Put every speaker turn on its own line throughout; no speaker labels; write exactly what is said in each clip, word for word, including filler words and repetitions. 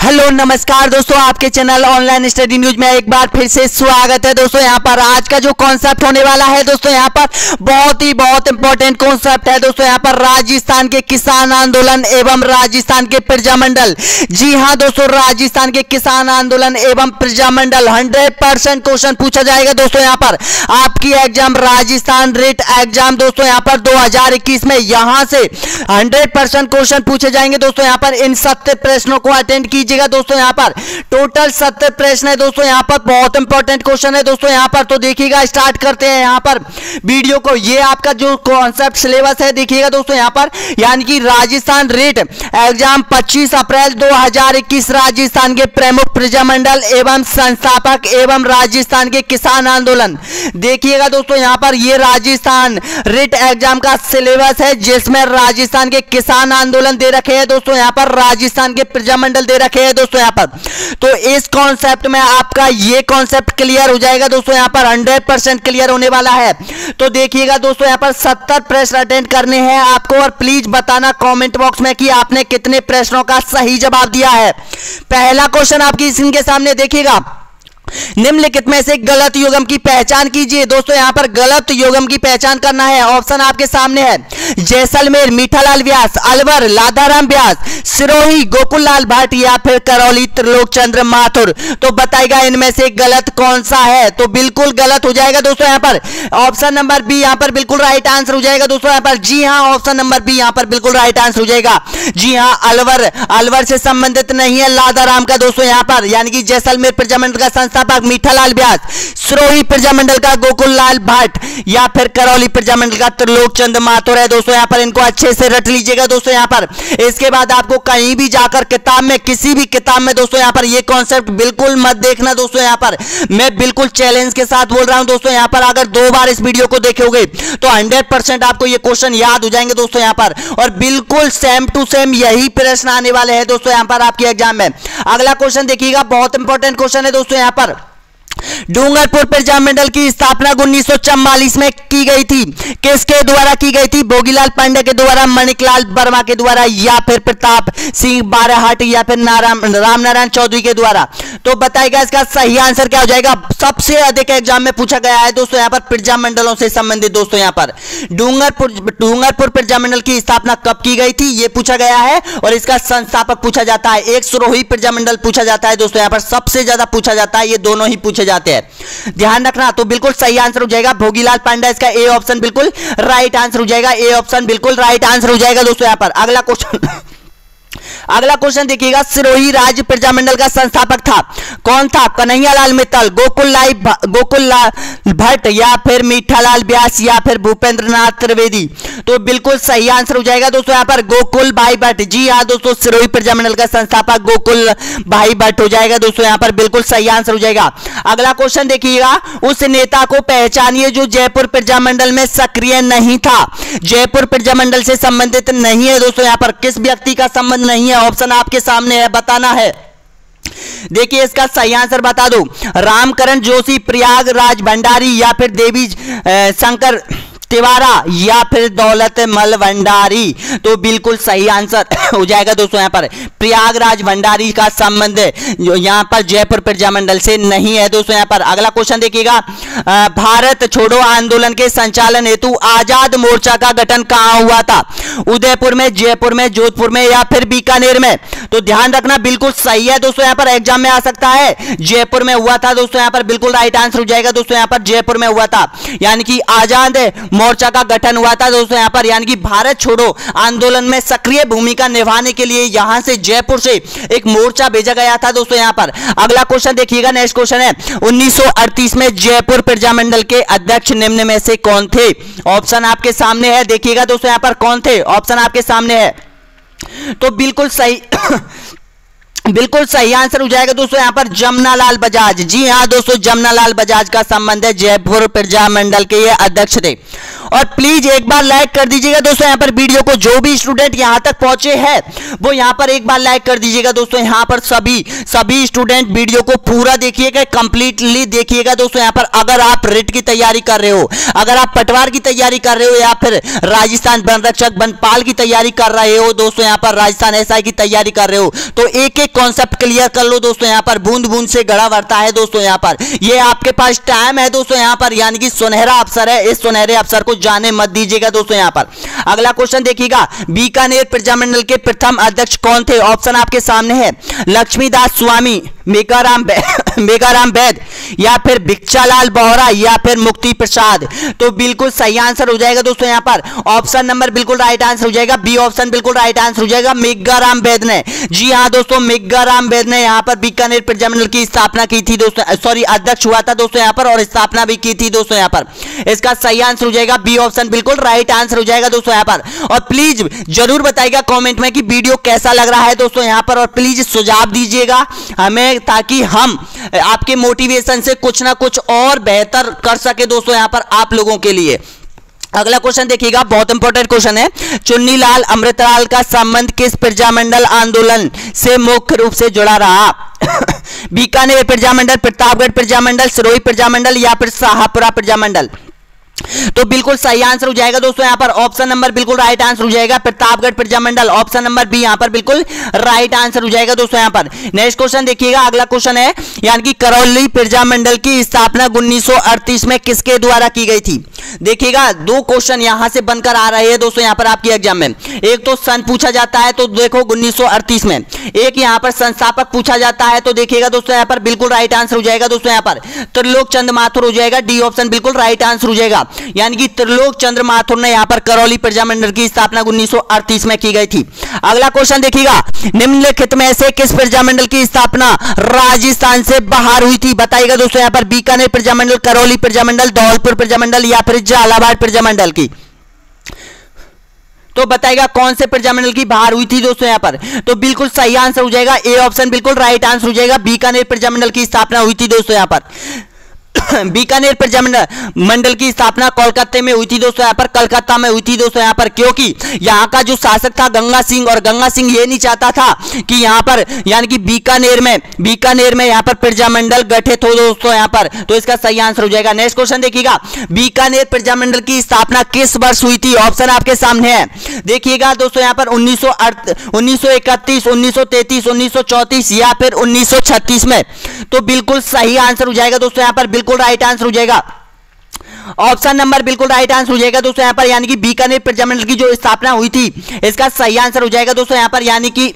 Hello नमस्कार दोस्तों, आपके चैनल ऑनलाइन स्टडी न्यूज में एक बार फिर से स्वागत है। दोस्तों यहाँ पर आज का जो कॉन्सेप्ट होने वाला है दोस्तों यहाँ पर बहुत ही बहुत इंपॉर्टेंट कॉन्सेप्ट है। दोस्तों यहाँ पर राजस्थान के किसान आंदोलन एवं राजस्थान के प्रजामंडल। जी हाँ दोस्तों, राजस्थान के किसान आंदोलन एवं प्रजामंडल हंड्रेड परसेंट क्वेश्चन पूछा जाएगा। दोस्तों यहाँ पर आपकी एग्जाम राजस्थान रिट एग्जाम दोस्तों यहाँ पर दो हजार इक्कीस में यहाँ से हंड्रेड परसेंट क्वेश्चन पूछे जाएंगे। दोस्तों यहाँ पर इन सत्तर प्रश्नों को अटेंड कीजिएगा। दोस्तों यहाँ पर टोटल सत्तर प्रश्न है। दोस्तों यहाँ पर बहुत इंपॉर्टेंट क्वेश्चन है दोस्तों यहाँ पर, तो देखिएगा स्टार्ट करते हैं यहाँ पर वीडियो को। ये आपका जो कॉन्सेप्ट सिलेबस है देखिएगा दोस्तों यहाँ पर, यानी कि राजस्थान रिट एग्जाम पच्चीस अप्रैल दो हजार इक्कीस राजस्थान के प्रमुख प्रजामंडल एवं संस्थापक एवं राजस्थान के किसान आंदोलन। देखिएगा दोस्तों यहाँ पर ये राजस्थान रिट एग्जाम का सिलेबस है जिसमें राजस्थान के किसान आंदोलन दे रखे हैं। दोस्तों यहाँ पर राजस्थान के प्रजामंडल दे रखे हैं दोस्तों यहाँ पर, तो इस कॉन्सेप्ट में आपका ये कॉन्सेप्ट क्लियर हो जाएगा। दोस्तों यहाँ पर हंड्रेड परसेंट क्लियर होने वाला है। तो देखिएगा दोस्तों यहाँ पर सत्तर प्रश्न अटेंड करने हैं आपको, और प्लीज बताना कमेंट बॉक्स में कि आपने कितने प्रश्नों का सही जवाब दिया है। पहला क्वेश्चन आपकी स्क्रीन के सामने देखिएगा, निम्नलिखित में से गलत युग्म की पहचान कीजिए। दोस्तों यहाँ पर गलत युग्म की पहचान करना है। ऑप्शन आपके सामने है, जैसलमेर मीठालाल व्यास, अलवर लाधाराम व्यास, सिरोही गोकुललाल भट्ट या फिर करौली त्रिलोकचंद्र माथुर। तो बताइएगा इनमें से गलत कौन सा है। तो बिल्कुल गलत हो जाएगा दोस्तों यहाँ पर ऑप्शन नंबर बी यहाँ पर बिल्कुल राइट आंसर हो जाएगा दोस्तों यहाँ पर। जी हाँ, ऑप्शन नंबर बी यहाँ पर बिल्कुल राइट आंसर हो जाएगा। जी हाँ, अलवर अलवर से संबंधित नहीं है लाधाराम का दोस्तों यहाँ पर, यानी कि जैसलमेर प्रजामंडल का संस्थापक मीठालाल व्यास, सिरोही प्रजामंडल का गोकुललाल भट्ट या फिर करौली प्रजामंडल का त्रिलोकचंद्र माथुर है। दोस्तों यहाँ पर इनको अच्छे से रट लीजिएगा दोस्तों यहाँ पर। इसके बाद आपको कहीं भी जाकर किताब में, किसी भी किताब में दोस्तों यहाँ पर ये कॉन्सेप्ट बिल्कुल मत देखना दोस्तों यहाँ पर। मैं बिल्कुल चैलेंज के साथ बोल रहा हूं दोस्तों यहाँ पर, अगर दो बार इस वीडियो को देखोगे तो हंड्रेड परसेंट आपको ये क्वेश्चन याद हो जाएंगे दोस्तों यहाँ पर, और बिल्कुल सेम टू सेम यही प्रश्न आने वाले हैं दोस्तों यहाँ पर आपकी एग्जाम में। अगला क्वेश्चन देखिएगा, बहुत इंपॉर्टेंट क्वेश्चन है दोस्तों यहाँ पर। डूंगरपुर प्रजामंडल की स्थापना उन्नीस सौ चौवालीस में की गई थी, किसके द्वारा की गई थी? भोगीलाल पांडे के द्वारा, मणिकलाल वर्मा के द्वारा या फिर प्रताप सिंह बाराहाट या फिर नारायण रामनारायण चौधरी के द्वारा। तो बताइएगा इसका सही आंसर क्या हो जाएगा। सबसे अधिक एग्जाम में पूछा गया है दोस्तों यहाँ पर प्रजामंडलों से संबंधित। दोस्तों यहाँ पर डूंगरपुर डूंगरपुर प्रजामंडल की स्थापना कब की गई थी ये पूछा गया है, और इसका संस्थापक पूछा जाता है। एक सिरोही प्रजामंडल पूछा जाता है दोस्तों यहाँ पर, सबसे ज्यादा पूछा जाता है, ये दोनों ही पूछे जाते हैं, ध्यान रखना। तो बिल्कुल सही आंसर हो जाएगा भोगीलाल पांडा, इसका ए ऑप्शन बिल्कुल राइट आंसर हो जाएगा। ए ऑप्शन बिल्कुल राइट आंसर हो जाएगा दोस्तों यहाँ पर। अगला क्वेश्चन अगला क्वेश्चन देखिएगा, सिरोही राज्य प्रजामंडल का संस्थापक था कौन था? कन्हैयालाल मित्तल, गोकुललाल गोकुललाल भट्ट या फिर मीठालाल व्यास या फिर भूपेंद्रनाथ त्रिवेदी। तो बिल्कुल सही आंसर हो जाएगा दोस्तों यहाँ पर गोकुल भाई भट्ट। जी हाँ दोस्तों, सिरोही प्रजामंडल का संस्थापक गोकुल भाई भट्ट हो जाएगा दोस्तों यहाँ पर, बिल्कुल सही आंसर हो जाएगा। अगला क्वेश्चन देखिएगा, उस नेता को पहचानिए जो जयपुर प्रजामंडल में सक्रिय नहीं था। जयपुर प्रजामंडल से संबंधित नहीं है दोस्तों यहाँ पर, किस व्यक्ति का संबंध नहीं है? ऑप्शन आपके सामने है, बताना है। देखिए इसका सही आंसर बता दो, रामकरण जोशी, प्रयागराज भंडारी या फिर देवी शंकर तिवारा या फिर दौलतमल भंडारी। तो बिल्कुल सही आंसर हो जाएगा दोस्तों यहाँ पर प्रयागराज भंडारी का संबंध जो यहाँ पर जयपुर प्रजामंडल से नहीं है दोस्तों यहाँ पर। अगला क्वेश्चन देखिएगा, भारत छोड़ो आंदोलन के संचालन हेतु आजाद मोर्चा का गठन कहाँ हुआ था? उदयपुर में, जयपुर में, जोधपुर में या फिर बीकानेर में? तो ध्यान रखना बिल्कुल सही है दोस्तों यहाँ पर, एग्जाम में आ सकता है। जयपुर में हुआ था दोस्तों यहाँ पर, बिल्कुल राइट आंसर हो जाएगा दोस्तों यहाँ पर, जयपुर में हुआ था, यानी कि आजाद मोर्चा का गठन हुआ था दोस्तों यहाँ पर, यानी कि भारत छोड़ो आंदोलन में सक्रिय भूमिका निभाने के लिए यहां से जयपुर से एक मोर्चा भेजा गया था दोस्तों यहाँ पर। अगला क्वेश्चन देखिएगा, नेक्स्ट क्वेश्चन है, उन्नीस सौ अड़तीस में जयपुर प्रजामंडल के अध्यक्ष निम्न में से कौन थे? ऑप्शन आपके सामने है, देखिएगा दोस्तों यहाँ पर कौन थे, ऑप्शन आपके सामने है। तो बिल्कुल सही बिल्कुल सही आंसर हो जाएगा दोस्तों यहाँ पर जमनालाल बजाज। जी हाँ दोस्तों, जमनालाल बजाज का संबंध है, जयपुर प्रजामंडल के ये अध्यक्ष थे। और प्लीज एक बार लाइक कर दीजिएगा दोस्तों यहाँ पर वीडियो को। जो भी स्टूडेंट यहाँ तक पहुंचे हैं वो यहाँ पर एक बार लाइक कर दीजिएगा दोस्तों। यहाँ पर सभी सभी स्टूडेंट वीडियो को पूरा देखिएगा, कंप्लीटली देखिएगा दोस्तों। यहाँ पर अगर आप रिट की तैयारी कर रहे हो, अगर आप पटवार की तैयारी कर रहे हो, या फिर राजस्थान वन रक्षक वनपाल की तैयारी कर रहे हो दोस्तों, यहाँ पर राजस्थान एसआई की तैयारी कर रहे हो, तो एक एक कॉन्सेप्ट क्लियर कर लो दोस्तों। यहाँ पर बूंद बूंद से गड़ा बढ़ता है दोस्तों। यहाँ पर ये आपके पास टाइम है दोस्तों, यहाँ पर यानी कि सुनहरा अवसर है। इस सुनहरे अवसर को जाने मत दीजिएगा दोस्तों। यहाँ पर अगला क्वेश्चन देखिएगा, बीकानेर प्रजामंडल के प्रथम अध्यक्ष कौन थे? ऑप्शन आपके सामने है, लक्ष्मीदास स्वामी, मेघाराम मेघाराम वैद, या फिर भिक्षालाल बोहरा, या फिर मुक्ति प्रसाद। तो बिल्कुल सही आंसर हो जाएगा दोस्तों यहाँ पर ऑप्शन नंबर बिल्कुल राइट आंसर हो जाएगा, बी ऑप्शन बिल्कुल राइट आंसर हो जाएगा, मेघाराम वैद ने। जी हाँ दोस्तों, मेघाराम वैद ने यहाँ पर बीकानेर प्रजामंडल की स्थापना की थी दोस्तों, सॉरी अध्यक्ष हुआ था दोस्तों यहाँ पर, और स्थापना भी की थी दोस्तों यहाँ पर। इसका सही आंसर हो जाएगा बी ऑप्शन बिल्कुल राइट आंसर हो जाएगा दोस्तों यहाँ पर। और प्लीज जरूर बताइएगा कमेंट में कि वीडियो कैसा लग रहा है दोस्तों यहाँ पर, और प्लीज सुझाव दीजिएगा हमें, ताकि हम आपके मोटिवेशन से कुछ ना कुछ और बेहतर कर सके दोस्तों यहाँ पर आप लोगों के लिए। अगला क्वेश्चन देखिएगा, बहुत इंपॉर्टेंट क्वेश्चन है। चुन्नीलाल अमृतलाल का संबंध किस प्रजामंडल आंदोलन से मुख्य रूप से जुड़ा रहा? बीकानेर प्रजामंडल, प्रतापगढ़ प्रजामंडल, सिरोही प्रजामंडल, या फिर शाहपुरा प्रजामंडल। तो बिल्कुल सही आंसर हो जाएगा दोस्तों यहाँ पर ऑप्शन नंबर बिल्कुल राइट आंसर हो जाएगा, Pratapgarh Prajamandal. Option number B यहाँ पर बिल्कुल राइट आंसर हो जाएगा दोस्तों यहाँ पर। नेक्स्ट क्वेश्चन देखिएगा, अगला क्वेश्चन है, यानी कि करौली प्रजामंडल की स्थापना उन्नीस सौ अड़तीस में किसके द्वारा की गई थी? देखिएगा दो क्वेश्चन यहां से बनकर आ रहे हैं दोस्तों यहाँ पर आपके एग्जाम में। एक तो सन पूछा जाता है, तो देखो उन्नीस सौ अड़तीस में। एक यहाँ पर संस्थापक पूछा जाता है, तो देखिएगा दोस्तों यहाँ पर बिल्कुल राइट आंसर हो जाएगा दोस्तों यहाँ पर त्रिलोक चंद्र माथुर हो जाएगा, डी ऑप्शन बिल्कुल राइट आंसर हो जाएगा। यानी कि त्रिलोक चंद्र माथुर ने यहाँ पर करौली प्रजामंडल की स्थापना उन्नीस सौ अड़तीस में की गई थी। अगला क्वेश्चन देखिएगा, निम्नलिखित में से किस प्रजामंडल की स्थापना राजस्थान से बाहर हुई थी? बताइएगा दोस्तों यहाँ पर बीकानेर प्रजामंडल, करौली प्रजामंडल, धौलपुर प्रजामंडल, या फिर झालावाड़ प्रजामंडल की। तो बताइएगा कौन से प्रजामंडल की बाहर हुई थी दोस्तों यहाँ पर? तो बिल्कुल सही आंसर हो जाएगा, ए ऑप्शन बिल्कुल राइट आंसर हो जाएगा, बीकानेर प्रजामंडल की स्थापना हुई थी दोस्तों यहाँ पर। बीकानेर प्रजामंडल मंडल की स्थापना कोलकाता में हुई थी दोस्तों यहाँ पर, कलकत्ता में हुई थी दोस्तों यहाँ पर, क्योंकि यहाँ का जो शासक था गंगा सिंह, और गंगा सिंह ये नहीं चाहता था कि यहाँ पर यानी कि बीकानेर में बीकानेर में यहाँ पर प्रजामंडल गठित हो दोस्तों यहाँ पर। तो इसका सही आंसर हो जाएगा। नेक्स्ट क्वेश्चन देखिएगा, बीकानेर प्रजामंडल की स्थापना किस वर्ष हुई थी? ऑप्शन आपके सामने है, देखिएगा दोस्तों यहाँ पर उन्नीस सौ उन्नीस सौ इकतीस, उन्नीस सौ तैंतीस, उन्नीस सौ चौंतीस, या फिर उन्नीस सौ छत्तीस में। तो बिल्कुल सही आंसर हो जाएगा दोस्तों यहाँ पर, बिल्कुल राइट आंसर हो जाएगा, ऑप्शन नंबर बिल्कुल राइट आंसर हो जाएगा दोस्तों यहाँ पर। यानी कि बीकानेर प्रजामंडल की जो स्थापना हुई थी, इसका सही आंसर हो जाएगा दोस्तों यहाँ पर, यानी कि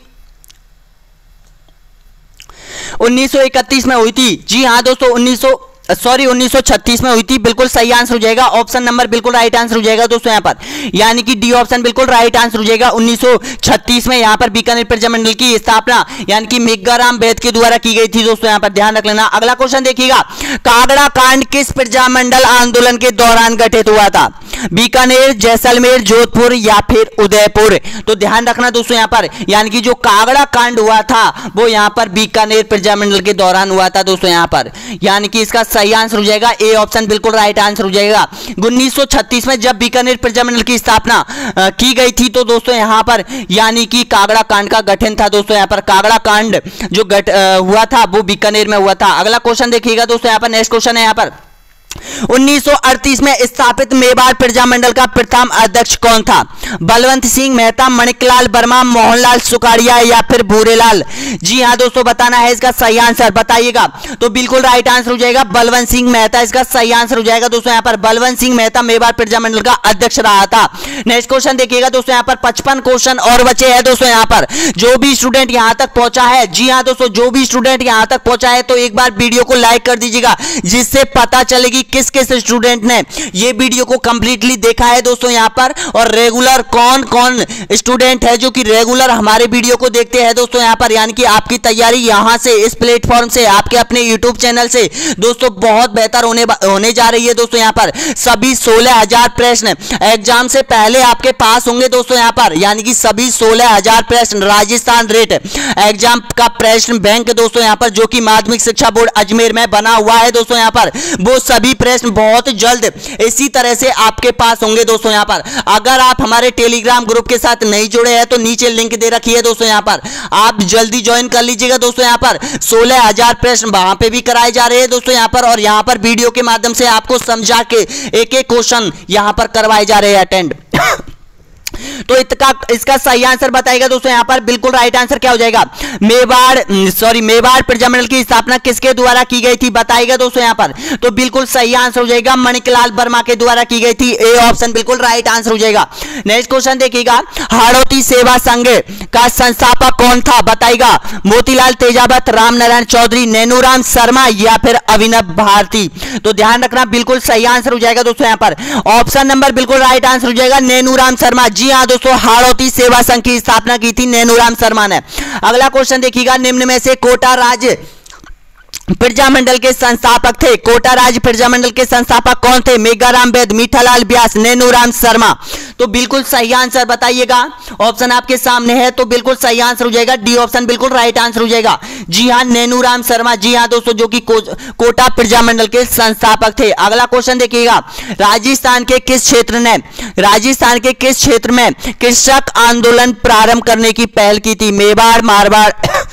उन्नीस सौ इकतीस में हुई थी। जी हाँ दोस्तों, उन्नीस सौ सॉरी उन्नीस सौ छत्तीस में हुई थी। बिल्कुल सही आंसर हो जाएगा, ऑप्शन नंबर बिल्कुल राइट आंसर हो जाएगा दोस्तों यहाँ पर, यानी कि डी ऑप्शन बिल्कुल राइट आंसर हो जाएगा। उन्नीस सौ छत्तीस में यहाँ पर बीकानेर प्रजामंडल की स्थापना यानी कि मेघाराम वैद के द्वारा की गई थी दोस्तों यहाँ पर, ध्यान रख लेना। अगला क्वेश्चन देखिएगा, कागड़ा कांड किस प्रजामंडल आंदोलन के दौरान गठित हुआ था? बीकानेर, जैसलमेर, जोधपुर, या फिर उदयपुर। तो ध्यान रखना दोस्तों यहाँ पर, यानी कि जो कागड़ा कांड हुआ था वो यहाँ पर बीकानेर प्रजामंडल के दौरान हुआ था दोस्तों यहाँ पर, यानी कि इसका सही आंसर हो जाएगा, ए ऑप्शन बिल्कुल राइट आंसर हो जाएगा। उन्नीस सौ छत्तीस में जब बीकानेर प्रजामंडल की स्थापना की गई थी, तो दोस्तों यहाँ पर यानी कि कागड़ा कांड का गठन था दोस्तों यहाँ पर, कागड़ा कांड जो गठ हुआ था वो बीकानेर में हुआ था। अगला क्वेश्चन देखिएगा दोस्तों यहाँ पर, नेक्स्ट क्वेश्चन है यहाँ पर, उन्नीस सौ अड़तीस में स्थापित मेवाड़ प्रजामंडल का प्रथम अध्यक्ष कौन था? बलवंत सिंह मेहता, माणिकलाल वर्मा, मोहनलाल सुखाड़िया, या फिर भूरेलाल। जी हाँ दोस्तों, बताना है इसका सही आंसर, बताइएगा। तो बिल्कुल राइट आंसर हो जाएगा बलवंत सिंह मेहता, इसका सही आंसर हो जाएगा दोस्तों यहाँ पर, बलवंत सिंह मेहता मेवाड़ प्रजामंडल का अध्यक्ष रहा था। नेक्स्ट क्वेश्चन देखिएगा दोस्तों यहाँ पर, पचपन क्वेश्चन और बचे हैं दोस्तों यहाँ पर। जो भी स्टूडेंट यहाँ तक पहुंचा है, जी हाँ दोस्तों, जो भी स्टूडेंट यहाँ तक पहुंचा है तो एक बार वीडियो को लाइक कर दीजिएगा, जिससे पता चलेगी किस किस स्टूडेंट ने ये वीडियो को कंप्लीटली देखा है दोस्तों यहाँ पर, और रेगुलर कौन कौन स्टूडेंट है जो कि रेगुलर हमारे वीडियो को देखते हैं दोस्तों यहाँ पर। यानी कि आपकी तैयारी यहाँ से, इस प्लेटफॉर्म से, आपके अपने यूट्यूब चैनल से दोस्तों बहुत बेहतर होने होने जा रही है दोस्तों यहाँ पर। सभी सोलह हजार प्रश्न एग्जाम से पहले आपके पास होंगे दोस्तों यहाँ पर, यानी कि सभी सोलह हजार प्रश्न राजस्थान रेट एग्जाम का प्रश्न बैंक दोस्तों यहाँ पर, जो कि माध्यमिक शिक्षा बोर्ड अजमेर में बना हुआ है दोस्तों यहाँ पर, वो सभी सभी प्रश्न बहुत जल्द इसी तरह से आपके पास होंगे दोस्तों। यहाँ पर अगर आप हमारे टेलीग्राम ग्रुप के साथ नहीं जुड़े हैं तो नीचे लिंक दे रखी है दोस्तों, यहाँ पर आप जल्दी ज्वाइन कर लीजिएगा दोस्तों। यहाँ पर सोलह हजार प्रश्न वहां पे भी कराए जा रहे हैं दोस्तों यहाँ पर, और यहाँ पर वीडियो के माध्यम से आपको समझा के एक एक क्वेश्चन यहाँ पर करवाए जा रहे हैं अटेंड। तो इसका इसका सही आंसर बताइएगा दोस्तों। यहाँ पर बिल्कुल राइट आंसर क्या हो जाएगा, मेवाड़ सॉरी मेवाड़ प्रजामंडल की स्थापना किसके द्वारा की गई थी बताइएगा दोस्तों यहाँ पर। तो बिल्कुल सही आंसर हो जाएगा मणिकलाल वर्मा के द्वारा की गई थी, ए ऑप्शन बिल्कुल राइट आंसर हो जाएगा। नेक्स्ट क्वेश्चन देखिएगा, हाड़ौती सेवा संघ का संस्थापक कौन था बताइएगा, मोतीलाल तेजावत, रामनारायण चौधरी, नैनूराम शर्मा या फिर अभिनव भारती। तो ध्यान रखना बिल्कुल सही आंसर हो जाएगा दोस्तों यहाँ पर, ऑप्शन नंबर बिल्कुल राइट आंसर हो जाएगा नैनूराम शर्मा। जी हाँ दोस्तों, हाड़ौती सेवा संघ की स्थापना की थी नैनूराम शर्मा ने। अगला क्वेश्चन देखिएगा, निम्न में से कोटा राज्य प्रजामंडल के संस्थापक थे, कोटा राज्य प्रजामंडल के संस्थापक कौन थे, मेघाराम वैद, मीठालाल व्यास, नैनूराम शर्मा। तो बिल्कुल सही आंसर बताइएगा, ऑप्शन आपके सामने है, तो बिल्कुल सही आंसर हो जाएगा डी ऑप्शन बिल्कुल राइट आंसर हो जाएगा। जी हाँ नैनूराम शर्मा, जी हाँ दोस्तों, जो कि को, कोटा प्रजामंडल के संस्थापक थे। अगला क्वेश्चन देखिएगा, राजस्थान के किस क्षेत्र ने राजस्थान के किस क्षेत्र में कृषक आंदोलन प्रारंभ करने की पहल की थी, मेवाड़, मारवाड़,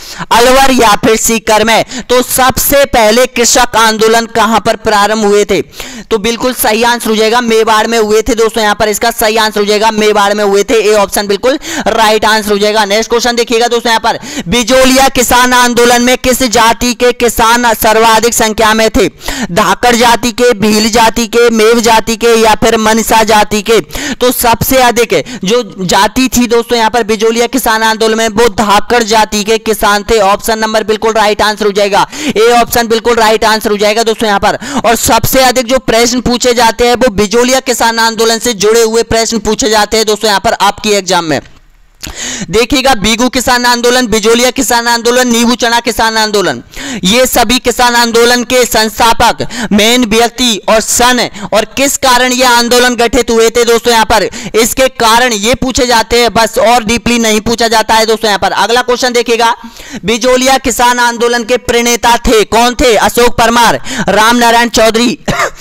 अलवर या फिर सीकर में। तो सबसे पहले कृषक आंदोलन कहां पर प्रारंभ हुए थे, तो बिल्कुल सही आंसर हो जाएगा मेवाड़ में हुए थे दोस्तों। यहां पर इसका सही आंसर हो जाएगा मेवाड़ में हुए थे, ए ऑप्शन बिल्कुल राइट आंसर हो जाएगा। नेक्स्ट क्वेश्चन देखिएगा दोस्तों, यहां पर बिजोलिया किसान आंदोलन में किस जाति के किसान सर्वाधिक संख्या में थे, धाकड़ जाति के, भील जाति के, मेव जाति के या फिर मनसा जाति के। तो सबसे अधिक जो जाति थी दोस्तों यहां पर बिजोलिया किसान आंदोलन में, वो धाकड़ जाति के किसान थे, ऑप्शन नंबर बिल्कुल राइट आंसर हो जाएगा, ए ऑप्शन बिल्कुल राइट आंसर हो जाएगा दोस्तों यहां पर। और सबसे अधिक जो प्रश्न पूछे जाते हैं वो बिजोलिया किसान आंदोलन से जुड़े हुए प्रश्न पूछे जाते हैं दोस्तों यहां पर आपकी एग्जाम में। देखिएगा, बीगू किसान आंदोलन, बिजोलिया किसान आंदोलन, नींबू चना किसान आंदोलन, ये सभी किसान आंदोलन के संस्थापक, मेन व्यक्ति और सन और किस कारण ये आंदोलन गठित हुए थे दोस्तों यहाँ पर, इसके कारण ये पूछे जाते हैं बस, और डीपली नहीं पूछा जाता है दोस्तों यहाँ पर। अगला क्वेश्चन देखिएगा, बिजोलिया किसान आंदोलन के प्रणेता थे कौन थे, अशोक परमार, रामनारायण चौधरी,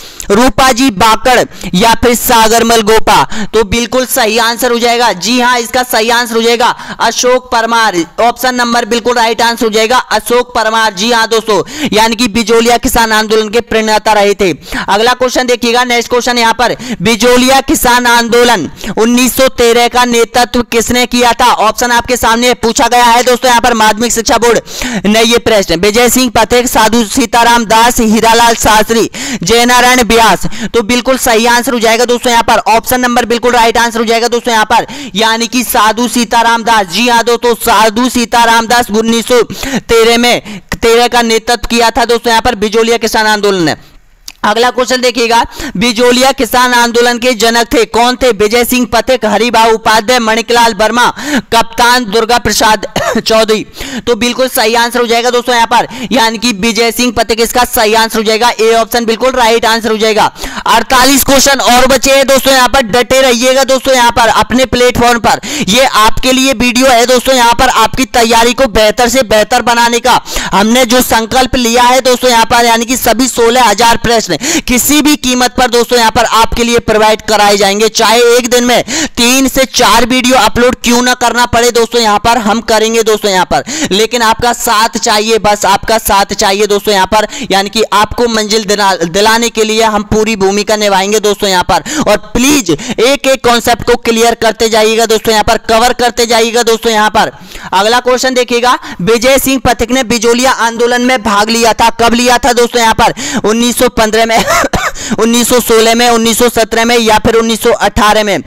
रूपाजी बाकड़ या फिर सागरमल गोपा। तो बिल्कुल सही आंसर हो जाएगा, जी हाँ इसका सही आंसर हो जाएगा अशोक परमार, ऑप्शन नंबर बिल्कुल राइट आंसर हो जाएगा अशोक परमार। जी हाँ दोस्तों, यानी कि बिजोलिया किसान आंदोलन के प्रणेता रहे थे। अगला क्वेश्चन देखिएगा, नेक्स्ट क्वेश्चन यहाँ पर, बिजोलिया किसान आंदोलन उन्नीस सौ तेरह का नेतृत्व किसने किया था, ऑप्शन आपके सामने पूछा गया है दोस्तों यहाँ पर माध्यमिक शिक्षा बोर्ड ने ये प्रश्न, विजय सिंह पथिक, साधु सीताराम दास, हीरालाल शास्त्री, जयनारायण व्यास। तो बिल्कुल सही आंसर हो जाएगा दोस्तों यहाँ पर, ऑप्शन नंबर बिल्कुल राइट आंसर हो जाएगा दोस्तों यहाँ पर, यानी कि साधु सीताराम दास। जी हाँ दोस्तों, साधु सीताराम दास उन्नीस सौ तेरह में तेरह का नेतृत्व किया था दोस्तों यहाँ पर बिजोलिया किसान आंदोलन ने। अगला क्वेश्चन देखिएगा, बिजोलिया किसान आंदोलन के जनक थे कौन थे, विजय सिंह पथिक, हरिभाऊ उपाध्याय, मणिकलाल वर्मा, कप्तान दुर्गा प्रसाद चौधरी। तो बिल्कुल सही आंसर हो जाएगा दोस्तों यहाँ पर, यानी कि विजय सिंह पथिक इसका सही आंसर हो जाएगा, ए ऑप्शन बिल्कुल राइट आंसर हो जाएगा। अड़तालीस क्वेश्चन और बचे हैं दोस्तों यहाँ पर, डटे रहिएगा दोस्तों यहाँ पर अपने प्लेटफॉर्म पर। ये आपके लिए वीडियो है दोस्तों यहाँ पर, आपकी तैयारी को बेहतर से बेहतर बनाने का हमने जो संकल्प लिया है दोस्तों यहाँ पर, यानी कि सभी सोलह हजार प्रश्न किसी भी कीमत पर दोस्तों यहां पर आपके लिए प्रोवाइड कराए जाएंगे, चाहे एक दिन में तीन से चार वीडियो अपलोड क्यों ना करना पड़े दोस्तों यहां पर हम करेंगे दोस्तों यहां पर, लेकिन आपका साथ चाहिए, बस आपका साथ चाहिए दोस्तों यहां पर, यानी कि आपको मंजिल दिला, दिलाने के लिए हम पूरी भूमिका निभाएंगे दोस्तों यहां पर। और प्लीज एक एक कॉन्सेप्ट को क्लियर करते जाइएगा दोस्तों यहां पर, कवर करते जाइएगा दोस्तों यहां पर। अगला क्वेश्चन देखिएगा, विजय सिंह पथिक ने बिजोलिया आंदोलन में भाग लिया था, कब लिया था दोस्तों यहां पर, उन्नीस सौ पंद्रह में, उन्नीस सौ सोलह में, उन्नीस सौ सत्रह में या फिर उन्नीस सौ अठारह में।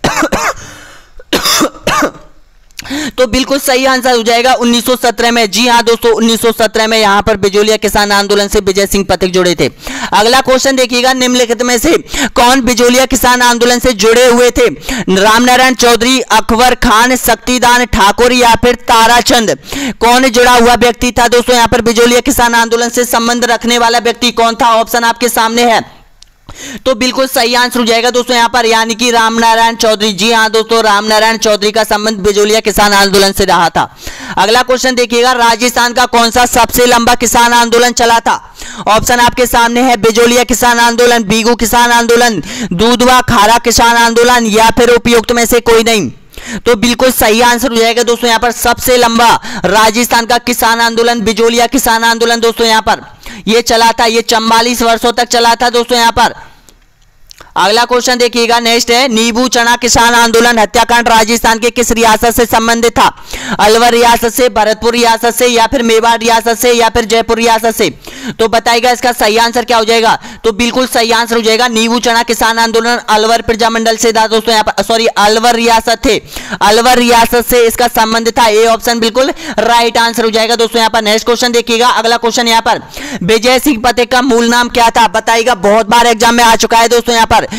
तो बिल्कुल सही आंसर हो जाएगा उन्नीस सौ सत्रह में। जी हां दोस्तों, उन्नीस सौ सत्रह में यहां पर बिजोलिया किसान आंदोलन से विजय सिंह पथिक जुड़े थे। अगला क्वेश्चन देखिएगा, निम्नलिखित में से कौन बिजोलिया किसान आंदोलन से जुड़े हुए थे, रामनारायण चौधरी, अकबर खान, शक्तिदान ठाकुर या फिर ताराचंद। कौन जुड़ा हुआ व्यक्ति था दोस्तों यहां पर, बिजोलिया किसान आंदोलन से संबंध रखने वाला व्यक्ति कौन था, ऑप्शन आपके सामने है। तो बिल्कुल सही आंसर हो जाएगा दोस्तों यहां पर, यानी कि रामनारायण चौधरी। जी हां दोस्तों, रामनारायण चौधरी का संबंध बिजोलिया किसान आंदोलन से रहा था। अगला क्वेश्चन देखिएगा, राजस्थान का कौन सा सबसे लंबा किसान आंदोलन चला था? ऑप्शन आपके सामने है, बिजोलिया किसान आंदोलन, बीगू किसान आंदोलन, दूधवा खारा किसान आंदोलन, या फिर उपयुक्त में से कोई नहीं। तो बिल्कुल सही आंसर हो जाएगा दोस्तों यहाँ पर सबसे लंबा राजस्थान का किसान आंदोलन बिजोलिया किसान आंदोलन दोस्तों यहाँ पर ये चला था, ये चौवालीस वर्षों तक चला था दोस्तों यहाँ पर। अगला क्वेश्चन देखिएगा, नेक्स्ट है, नींबू चना किसान आंदोलन हत्याकांड राजस्थान के किस रियासत से संबंधित था? अलवर रियासत से, भरतपुर रियासत से, या फिर मेवाड़ रियासत से, या फिर जयपुर रियासत से? तो बताइएगा इसका सही आंसर क्या हो जाएगा? तो बिल्कुल सही आंसर हो जाएगा नींबू चना किसान आंदोलन अलवर प्रजामंडल से था दोस्तों यहाँ पर, सॉरी अलवर रियासत थे, अलवर रियासत से इसका संबंध था। ए ऑप्शन बिल्कुल राइट आंसर हो जाएगा दोस्तों यहाँ पर। नेक्स्ट क्वेश्चन देखिएगा, अगला क्वेश्चन यहाँ पर, विजय सिंह पटेल का मूल नाम क्या था? बताइएगा, बहुत बार एग्जाम में आ चुका है दोस्तों यहाँ पर।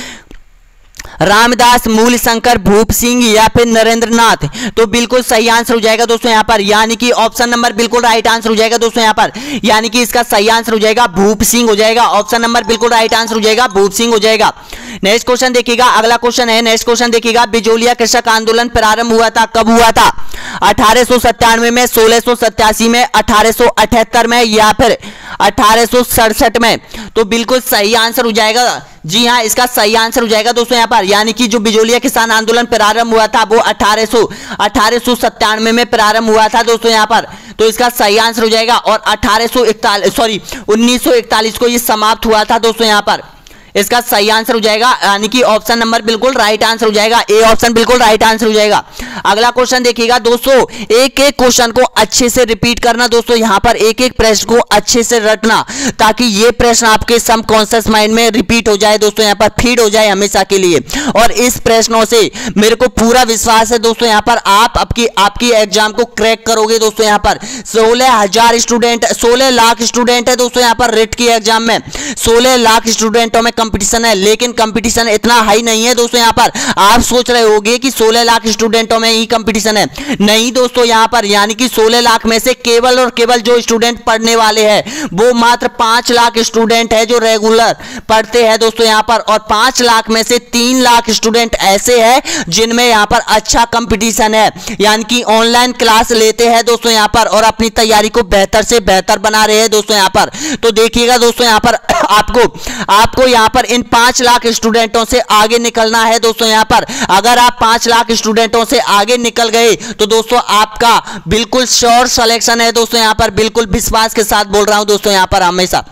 रामदास, मूल शंकर, भूप सिंह, या फिर नरेंद्र नाथ? तो बिल्कुल सही आंसर हो जाएगा दोस्तों यहाँ पर, यानी कि ऑप्शन नंबर बिल्कुल राइट आंसर हो जाएगा दोस्तों यहाँ पर, यानी कि इसका सही आंसर हो जाएगा भूप सिंह हो जाएगा। ऑप्शन नंबर बिल्कुल राइट आंसर हो जाएगा, भूप सिंह हो जाएगा। नेक्स्ट क्वेश्चन देखिएगा, अगला क्वेश्चन है, नेक्स्ट क्वेश्चन देखिएगा, बिजोलिया कृषक आंदोलन प्रारंभ हुआ था, कब हुआ था? अठारह सौ सत्तानवे में, सोलह सौ सत्तासी में, अठारह सौ अठहत्तर में, या फिर अठारह सौ सड़सठ में? तो बिल्कुल सही आंसर हो जाएगा, जी हाँ, इसका सही आंसर हो जाएगा दोस्तों यहाँ पर, यानी कि जो बिजोलिया किसान आंदोलन प्रारंभ हुआ था वो अठारह सौ अठारह सौ सत्तानवे में प्रारंभ हुआ था दोस्तों यहाँ पर। तो इसका सही आंसर हो जाएगा, और अठारह सौ इकतालीस सॉरी उन्नीस सौ इकतालीस को ये समाप्त हुआ था दोस्तों यहाँ पर। इसका सही आंसर हो जाएगा, यानी कि ऑप्शन नंबर बिल्कुल राइट आंसर हो जाएगा, ए ऑप्शन बिल्कुल राइट आंसर हो जाएगा। अगला क्वेश्चन देखिएगा दोस्तों, एक एक क्वेश्चन को अच्छे से रिपीट करना दोस्तों, यहाँ पर एक एक प्रश्न को अच्छे से रटना, ताकि ये प्रश्न आपके सबकॉन्शियस माइंड में रिपीट हो जाए दोस्तों, यहाँ पर फीड हो जाए हमेशा के लिए। और इस प्रश्नों से मेरे को पूरा विश्वास है दोस्तों, यहाँ पर आप आपकी आपकी एग्जाम को क्रैक करोगे दोस्तों। यहाँ पर सोलह हजार स्टूडेंट सोलह लाख स्टूडेंट है दोस्तों यहाँ पर रिट की एग्जाम में, सोलह लाख स्टूडेंटों में कंपटीशन है, लेकिन कंपटीशन इतना हाई नहीं है दोस्तों यहाँ पर। आप सोच रहे होंगे कि सोलह लाख स्टूडेंटों में ही कंपटीशन है, नहीं दोस्तों यहाँ पर, यानी कि सोलह लाख में से केवल और केवल जो स्टूडेंट पढ़ने वाले हैं वो मात्र पांच लाख स्टूडेंट है जो रेगुलर पढ़ते हैं दोस्तों यहाँ पर, और पांच लाख में से तीन लाख स्टूडेंट ऐसे हैं जिनमें यहाँ पर अच्छा कंपटीशन है, यानी कि ऑनलाइन क्लास लेते हैं दोस्तों यहाँ पर, और अपनी तैयारी को बेहतर से बेहतर बना रहे हैं दोस्तों यहाँ पर। तो देखिएगा दोस्तों यहाँ पर आपको आपको यहाँ पर इन पांच लाख स्टूडेंटों से आगे निकलना है दोस्तों यहाँ पर। अगर आप पांच लाख स्टूडेंटों से आगे निकल गए तो दोस्तों आपका बिल्कुल श्योर सिलेक्शन है दोस्तों यहाँ पर, बिल्कुल विश्वास के साथ बोल रहा हूं दोस्तों यहाँ पर हमेशा।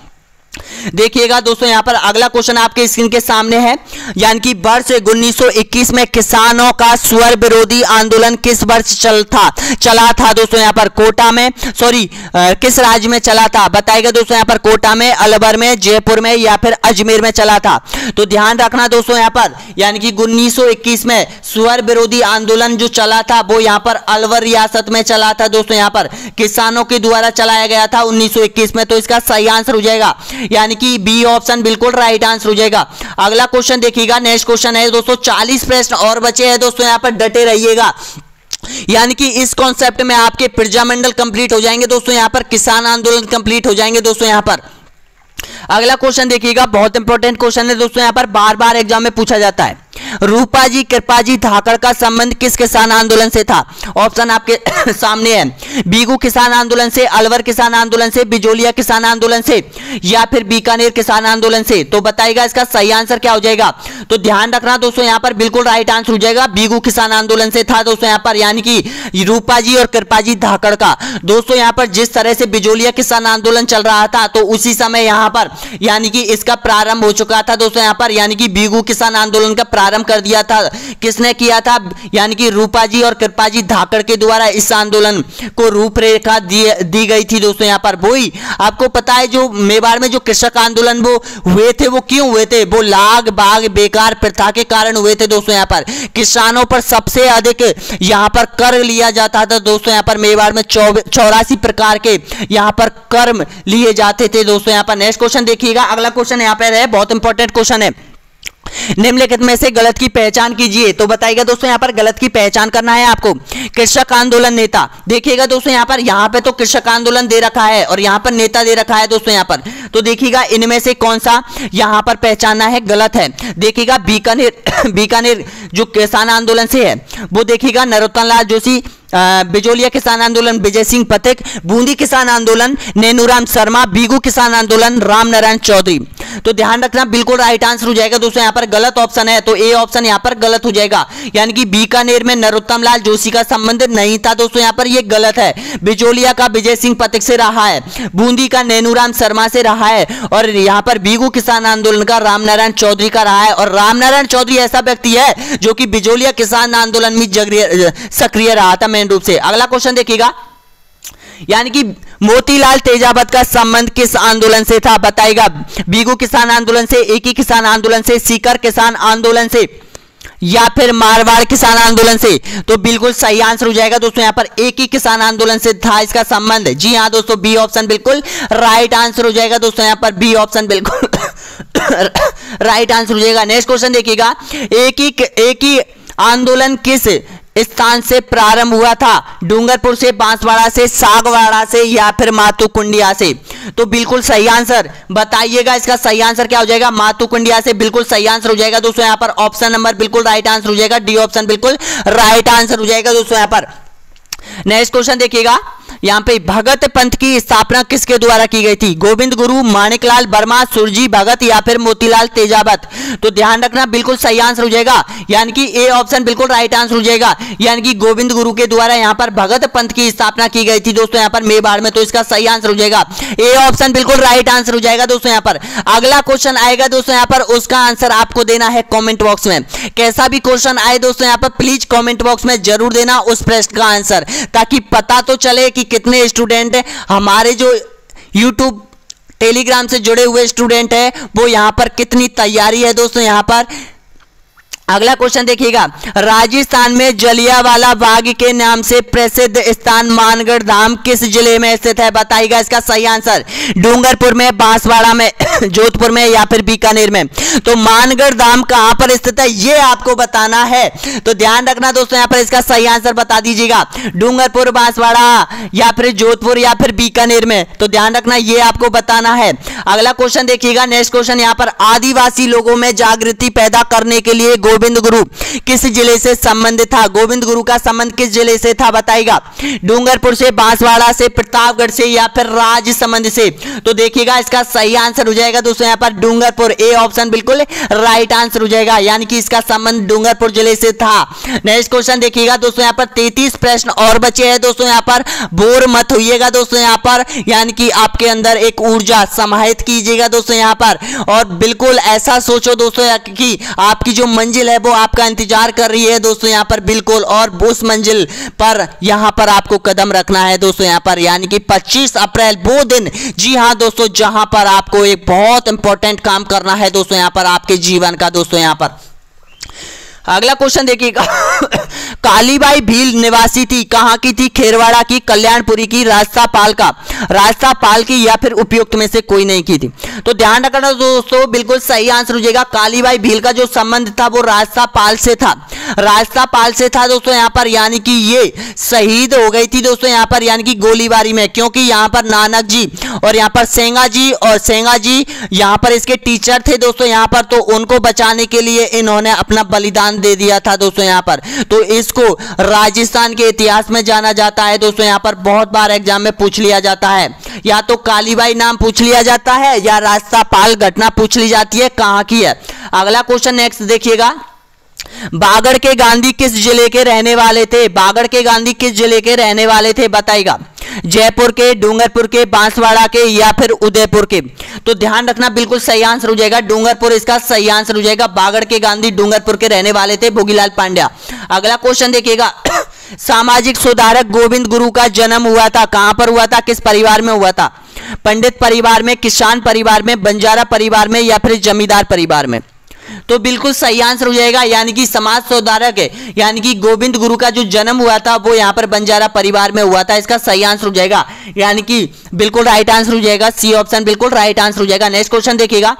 देखिएगा दोस्तों यहाँ पर अगला क्वेश्चन आपके स्क्रीन के सामने है, यानी कि वर्ष उन्नीस सौ इक्कीस में किसानों का स्वर विरोधी आंदोलन किस वर्ष चल था चला था दोस्तों यहाँ पर? कोटा में, सॉरी किस राज्य में चला था? बताइएगा दोस्तों यहाँ पर, कोटा में, अलवर में, जयपुर में, या फिर अजमेर में चला था? तो ध्यान रखना दोस्तों यहाँ पर, यानी कि उन्नीस सौ इक्कीस में स्वर विरोधी आंदोलन जो चला था वो यहाँ पर अलवर रियासत में चला था दोस्तों यहाँ पर, किसानों के द्वारा चलाया गया था उन्नीस सौ इक्कीस में। तो इसका सही आंसर हो जाएगा, यानी कि बी ऑप्शन बिल्कुल राइट आंसर हो जाएगा। अगला क्वेश्चन देखिएगा, नेक्स्ट क्वेश्चन है दोस्तों, चालीस प्रश्न और बचे हैं दोस्तों, यहाँ पर डटे रहिएगा, यानी कि इस कॉन्सेप्ट में आपके प्रजामंडल कंप्लीट हो जाएंगे दोस्तों, यहाँ पर किसान आंदोलन कंप्लीट हो जाएंगे दोस्तों यहाँ पर। अगला क्वेश्चन देखिएगा, बहुत इंपॉर्टेंट क्वेश्चन है दोस्तों, यहाँ पर बार बार एग्जाम में पूछा जाता है। रूपाजी कृपाजी धाकड़ का संबंध किस किसान आंदोलन से था? ऑप्शन आपके सामने है, बीगू किसान आंदोलन से, अलवर किसान आंदोलन से, बिजोलिया किसान आंदोलन से, या फिर बीकानेर किसान आंदोलन से? तो बताइएगा इसका सही आंसर क्या हो जाएगा? तो ध्यान रखना दोस्तों यहाँ पर बिल्कुल राइट आंसर हो जाएगा, बीगू किसान आंदोलन से था दोस्तों यहाँ पर, यानी कि रूपाजी और कृपाजी धाकड़ का। दोस्तों यहाँ पर जिस तरह से बिजोलिया किसान आंदोलन चल रहा था तो उसी समय यहाँ पर यानी कि इसका प्रारंभ हो चुका था दोस्तों यहाँ पर, यानी कि बीगू किसान आंदोलन का प्रारंभ कर दिया था। किसने किया था? यानी कि रूपाजी और कृपाजी धाकड़ के द्वारा इस आंदोलन को रूपरेखा दी, दी गई थी दोस्तों यहाँ पर। वही आपको पता है जो मेवाड़ में जो कृषक आंदोलन वो हुए थे, वो क्यों हुए थे? वो लाग बाग बेकार प्रथा के कारण हुए थे दोस्तों यहाँ पर। किसानों पर सबसे अधिक यहाँ पर कर लिया जाता था दोस्तों यहाँ पर, मेवाड़ में चौरासी प्रकार के यहाँ पर कर्म लिए जाते थे दोस्तों यहाँ पर। नेक्स्ट क्वेश्चन देखिएगा, अगला क्वेश्चन यहाँ पर है, बहुत इंपॉर्टेंट क्वेश्चन है, निम्नलिखित में से गलत की पहचान कीजिए। तो बताइएगा दोस्तों यहाँ पर गलत की पहचान करना है आपको। कृषक आंदोलन नेता, देखिएगा दोस्तों यहाँ पर, यहाँ पे तो कृषक आंदोलन दे रखा है और यहाँ पर नेता दे रखा है दोस्तों यहाँ पर। तो देखिएगा इनमें से कौन सा यहाँ पर पहचानना है गलत है। देखिएगा बीकानेर बीकानेर जो किसान आंदोलन से है वो देखिएगा नरोत्तम लाल जोशी बिजोलिया किसान आंदोलन विजय सिंह पथिक, बूंदी किसान आंदोलन नेनूराम शर्मा, बीगू किसान आंदोलन राम नारायण चौधरी। तो ध्यान रखना बिल्कुल राइट आंसर हो जाएगा दोस्तों यहाँ पर गलत ऑप्शन है, तो ए ऑप्शन यहाँ पर गलत हो जाएगा, यानी कि बीकानेर में नरोत्तम लाल जोशी का संबंध नहीं था दोस्तों, यहाँ पर ये गलत है। बिजोलिया का विजय सिंह पथिक से रहा है, बूंदी का नेनूराम शर्मा से रहा है, और यहाँ पर बीगू किसान आंदोलन का राम नारायण चौधरी का रहा है। और राम नारायण चौधरी ऐसा व्यक्ति है जो कि बिजोलिया किसान आंदोलन में सक्रिय रहा था मेन रूप से। अगला क्वेश्चन देखिएगा, यानी कि मोतीलाल तेजावत का संबंध किस आंदोलन से था, बताइएगा। बीगू किसान आंदोलन से, एकी किसान आंदोलन से, सीकर किसान आंदोलन से, या फिर मारवाड़ किसान आंदोलन से। तो बिल्कुल सही आंसर हो जाएगा दोस्तों यहाँ पर एक ही किसान आंदोलन से था इसका संबंध। जी हाँ दोस्तों, बी ऑप्शन बिल्कुल राइट आंसर हो जाएगा दोस्तों यहाँ पर, बी ऑप्शन बिल्कुल राइट आंसर हो जाएगा। नेक्स्ट क्वेश्चन देखिएगा, एक ही एक ही आंदोलन किस स्थान से प्रारंभ हुआ था, डूंगरपुर से, बांसवाड़ा से, सागवाड़ा से, या फिर मातुकुंडिया से। तो बिल्कुल सही आंसर बताइएगा, इसका सही आंसर क्या हो जाएगा, मातुकुंडिया से बिल्कुल सही आंसर हो जाएगा दोस्तों यहाँ पर। ऑप्शन नंबर बिल्कुल राइट आंसर हो जाएगा, डी ऑप्शन बिल्कुल राइट आंसर हो जाएगा दोस्तों यहाँ पर। नेक्स्ट क्वेश्चन देखिएगा, यहाँ पे भगत पंथ की स्थापना किसके द्वारा की गई थी, गोविंद गुरु, माणिकलाल वर्मा, सुरजी भगत, या फिर मोतीलाल तेजावत। तो ध्यान रखना बिल्कुल सही आंसर हो जाएगा, यानी कि ए ऑप्शन बिल्कुल राइट आंसर हो जाएगा, यानी कि गोविंद गुरु के द्वारा यहाँ पर भगत पंथ की स्थापना की गई थी दोस्तों यहाँ पर मेवाड़ में। तो इसका सही आंसर हो जाएगा, ए ऑप्शन बिल्कुल राइट आंसर हो जाएगा दोस्तों यहाँ पर। अगला क्वेश्चन आएगा दोस्तों यहाँ पर, उसका आंसर आपको देना है कॉमेंट बॉक्स में। कैसा भी क्वेश्चन आए दोस्तों यहाँ पर प्लीज कॉमेंट बॉक्स में जरूर देना उस प्रश्न का आंसर, ताकि पता तो चले कि कितने स्टूडेंट हमारे जो यूट्यूब टेलीग्राम से जुड़े हुए स्टूडेंट है वो यहां पर कितनी तैयारी है दोस्तों यहां पर। अगला क्वेश्चन देखिएगा, राजस्थान में जलियांवाला बाग के नाम से प्रसिद्ध स्थान मानगढ़ धाम किस जिले में स्थित है, बताइएगा इसका सही आंसर। डूंगरपुर में, बांसवाड़ा में, जोधपुर में, या फिर बीकानेर में। तो मानगढ़ धाम कहां पर स्थित है ये आपको बताना है, तो ध्यान रखना दोस्तों यहाँ पर इसका सही आंसर बता दीजिएगा। डूंगरपुर, बांसवाड़ा, या फिर जोधपुर, या फिर बीकानेर में। तो ध्यान रखना ये आपको बताना है। अगला क्वेश्चन देखिएगा, नेक्स्ट क्वेश्चन यहाँ पर, आदिवासी लोगों में जागृति पैदा करने के लिए गोविंद गुरु किस जिले से संबंधित था, गोविंद गुरु का संबंध किस जिले से था, बताइएगा। डूंगरपुर से, बांसवाड़ा से, प्रतापगढ़ से, या फिर राजसमंद से। तो देखिएगा इसका सही आंसर हो जाएगा दोस्तों यहाँ पर डूंगरपुर, ए ऑप्शन बिल्कुल राइट आंसर हो जाएगा, यानी कि इसका संबंध डूंगरपुर जिले से था। नेक्स्ट क्वेश्चन देखिएगा दोस्तों यहाँ पर, तैंतीस प्रश्न और बचे हैं दोस्तों यहाँ पर, बोर मत होइएगा दोस्तों यहाँ पर, यानी कि आपके अंदर एक ऊर्जा समाहित कीजिएगा दोस्तों यहाँ पर, और बिल्कुल ऐसा सोचो दोस्तों कि आपकी जो मंजिल है वो आपका इंतजार कर रही है दोस्तों यहाँ पर बिल्कुल, और उस मंजिल पर यहाँ पर आपको कदम रखना है दोस्तों यहाँ पर, यानी कि पच्चीस अप्रैल वो दिन, जी हाँ दोस्तों, जहां पर आपको एक बहुत इंपॉर्टेंट काम करना है दोस्तों यहाँ पर आपके जीवन का दोस्तों यहाँ पर। अगला क्वेश्चन देखिएगा, कालीबाई भील निवासी थी, कहां की थी, खेरवाड़ा की, कल्याणपुरी की, राजसापाल का राजसापाल की, या फिर उपयुक्त में से कोई नहीं की थी। तो ध्यान रखना दोस्तों बिल्कुल सही आंसर हो जाएगा, कालीबाई भील का जो संबंध था वो राजसापाल से था, राजसापाल से था दोस्तों यहाँ पर, यानी कि ये शहीद हो गई थी दोस्तों यहाँ पर, यानी कि गोलीबारी में, क्योंकि यहाँ पर नानक जी और यहाँ पर सेंगा जी और सेंगा जी यहाँ पर इसके टीचर थे दोस्तों यहाँ पर, तो उनको बचाने के लिए इन्होंने अपना बलिदान दे दिया था दोस्तों यहाँ पर। तो इसको राजस्थान के इतिहास में जाना जाता है दोस्तों यहाँ पर, बहुत बार एग्जाम में पूछ लिया जाता है, या तो कालीबाई नाम पूछ लिया जाता है या राजसापाल घटना पूछ ली जाती है, कहां की है। अगला क्वेश्चन नेक्स्ट देखिएगा, बागड़ के गांधी किस जिले के रहने वाले थे, बागड़ के गांधी किस जिले के रहने वाले थे, बताइएगा। जयपुर के, डूंगरपुर के, बांसवाड़ा के, या फिर उदयपुर के। तो ध्यान रखना बिल्कुल सही आंसर हो जाएगा डूंगरपुर, इसका सही आंसर हो जाएगा। बागड़ के गांधी डूंगरपुर के रहने वाले थे, भोगीलाल पांड्या। अगला क्वेश्चन देखिएगा, सामाजिक सुधारक गोविंद गुरु का जन्म हुआ था, कहां पर हुआ था, किस परिवार में हुआ था, पंडित परिवार में, किसान परिवार में, बंजारा परिवार में, या फिर जमींदार परिवार में। तो बिल्कुल सही आंसर हो जाएगा, यानी कि समाज सुधारक है, यानी कि गोविंद गुरु का जो जन्म हुआ था वो यहाँ पर बंजारा परिवार में हुआ था, इसका सही आंसर हो जाएगा, यानी कि बिल्कुल राइट आंसर हो जाएगा, सी ऑप्शन बिल्कुल राइट आंसर हो जाएगा। नेक्स्ट क्वेश्चन देखिएगा,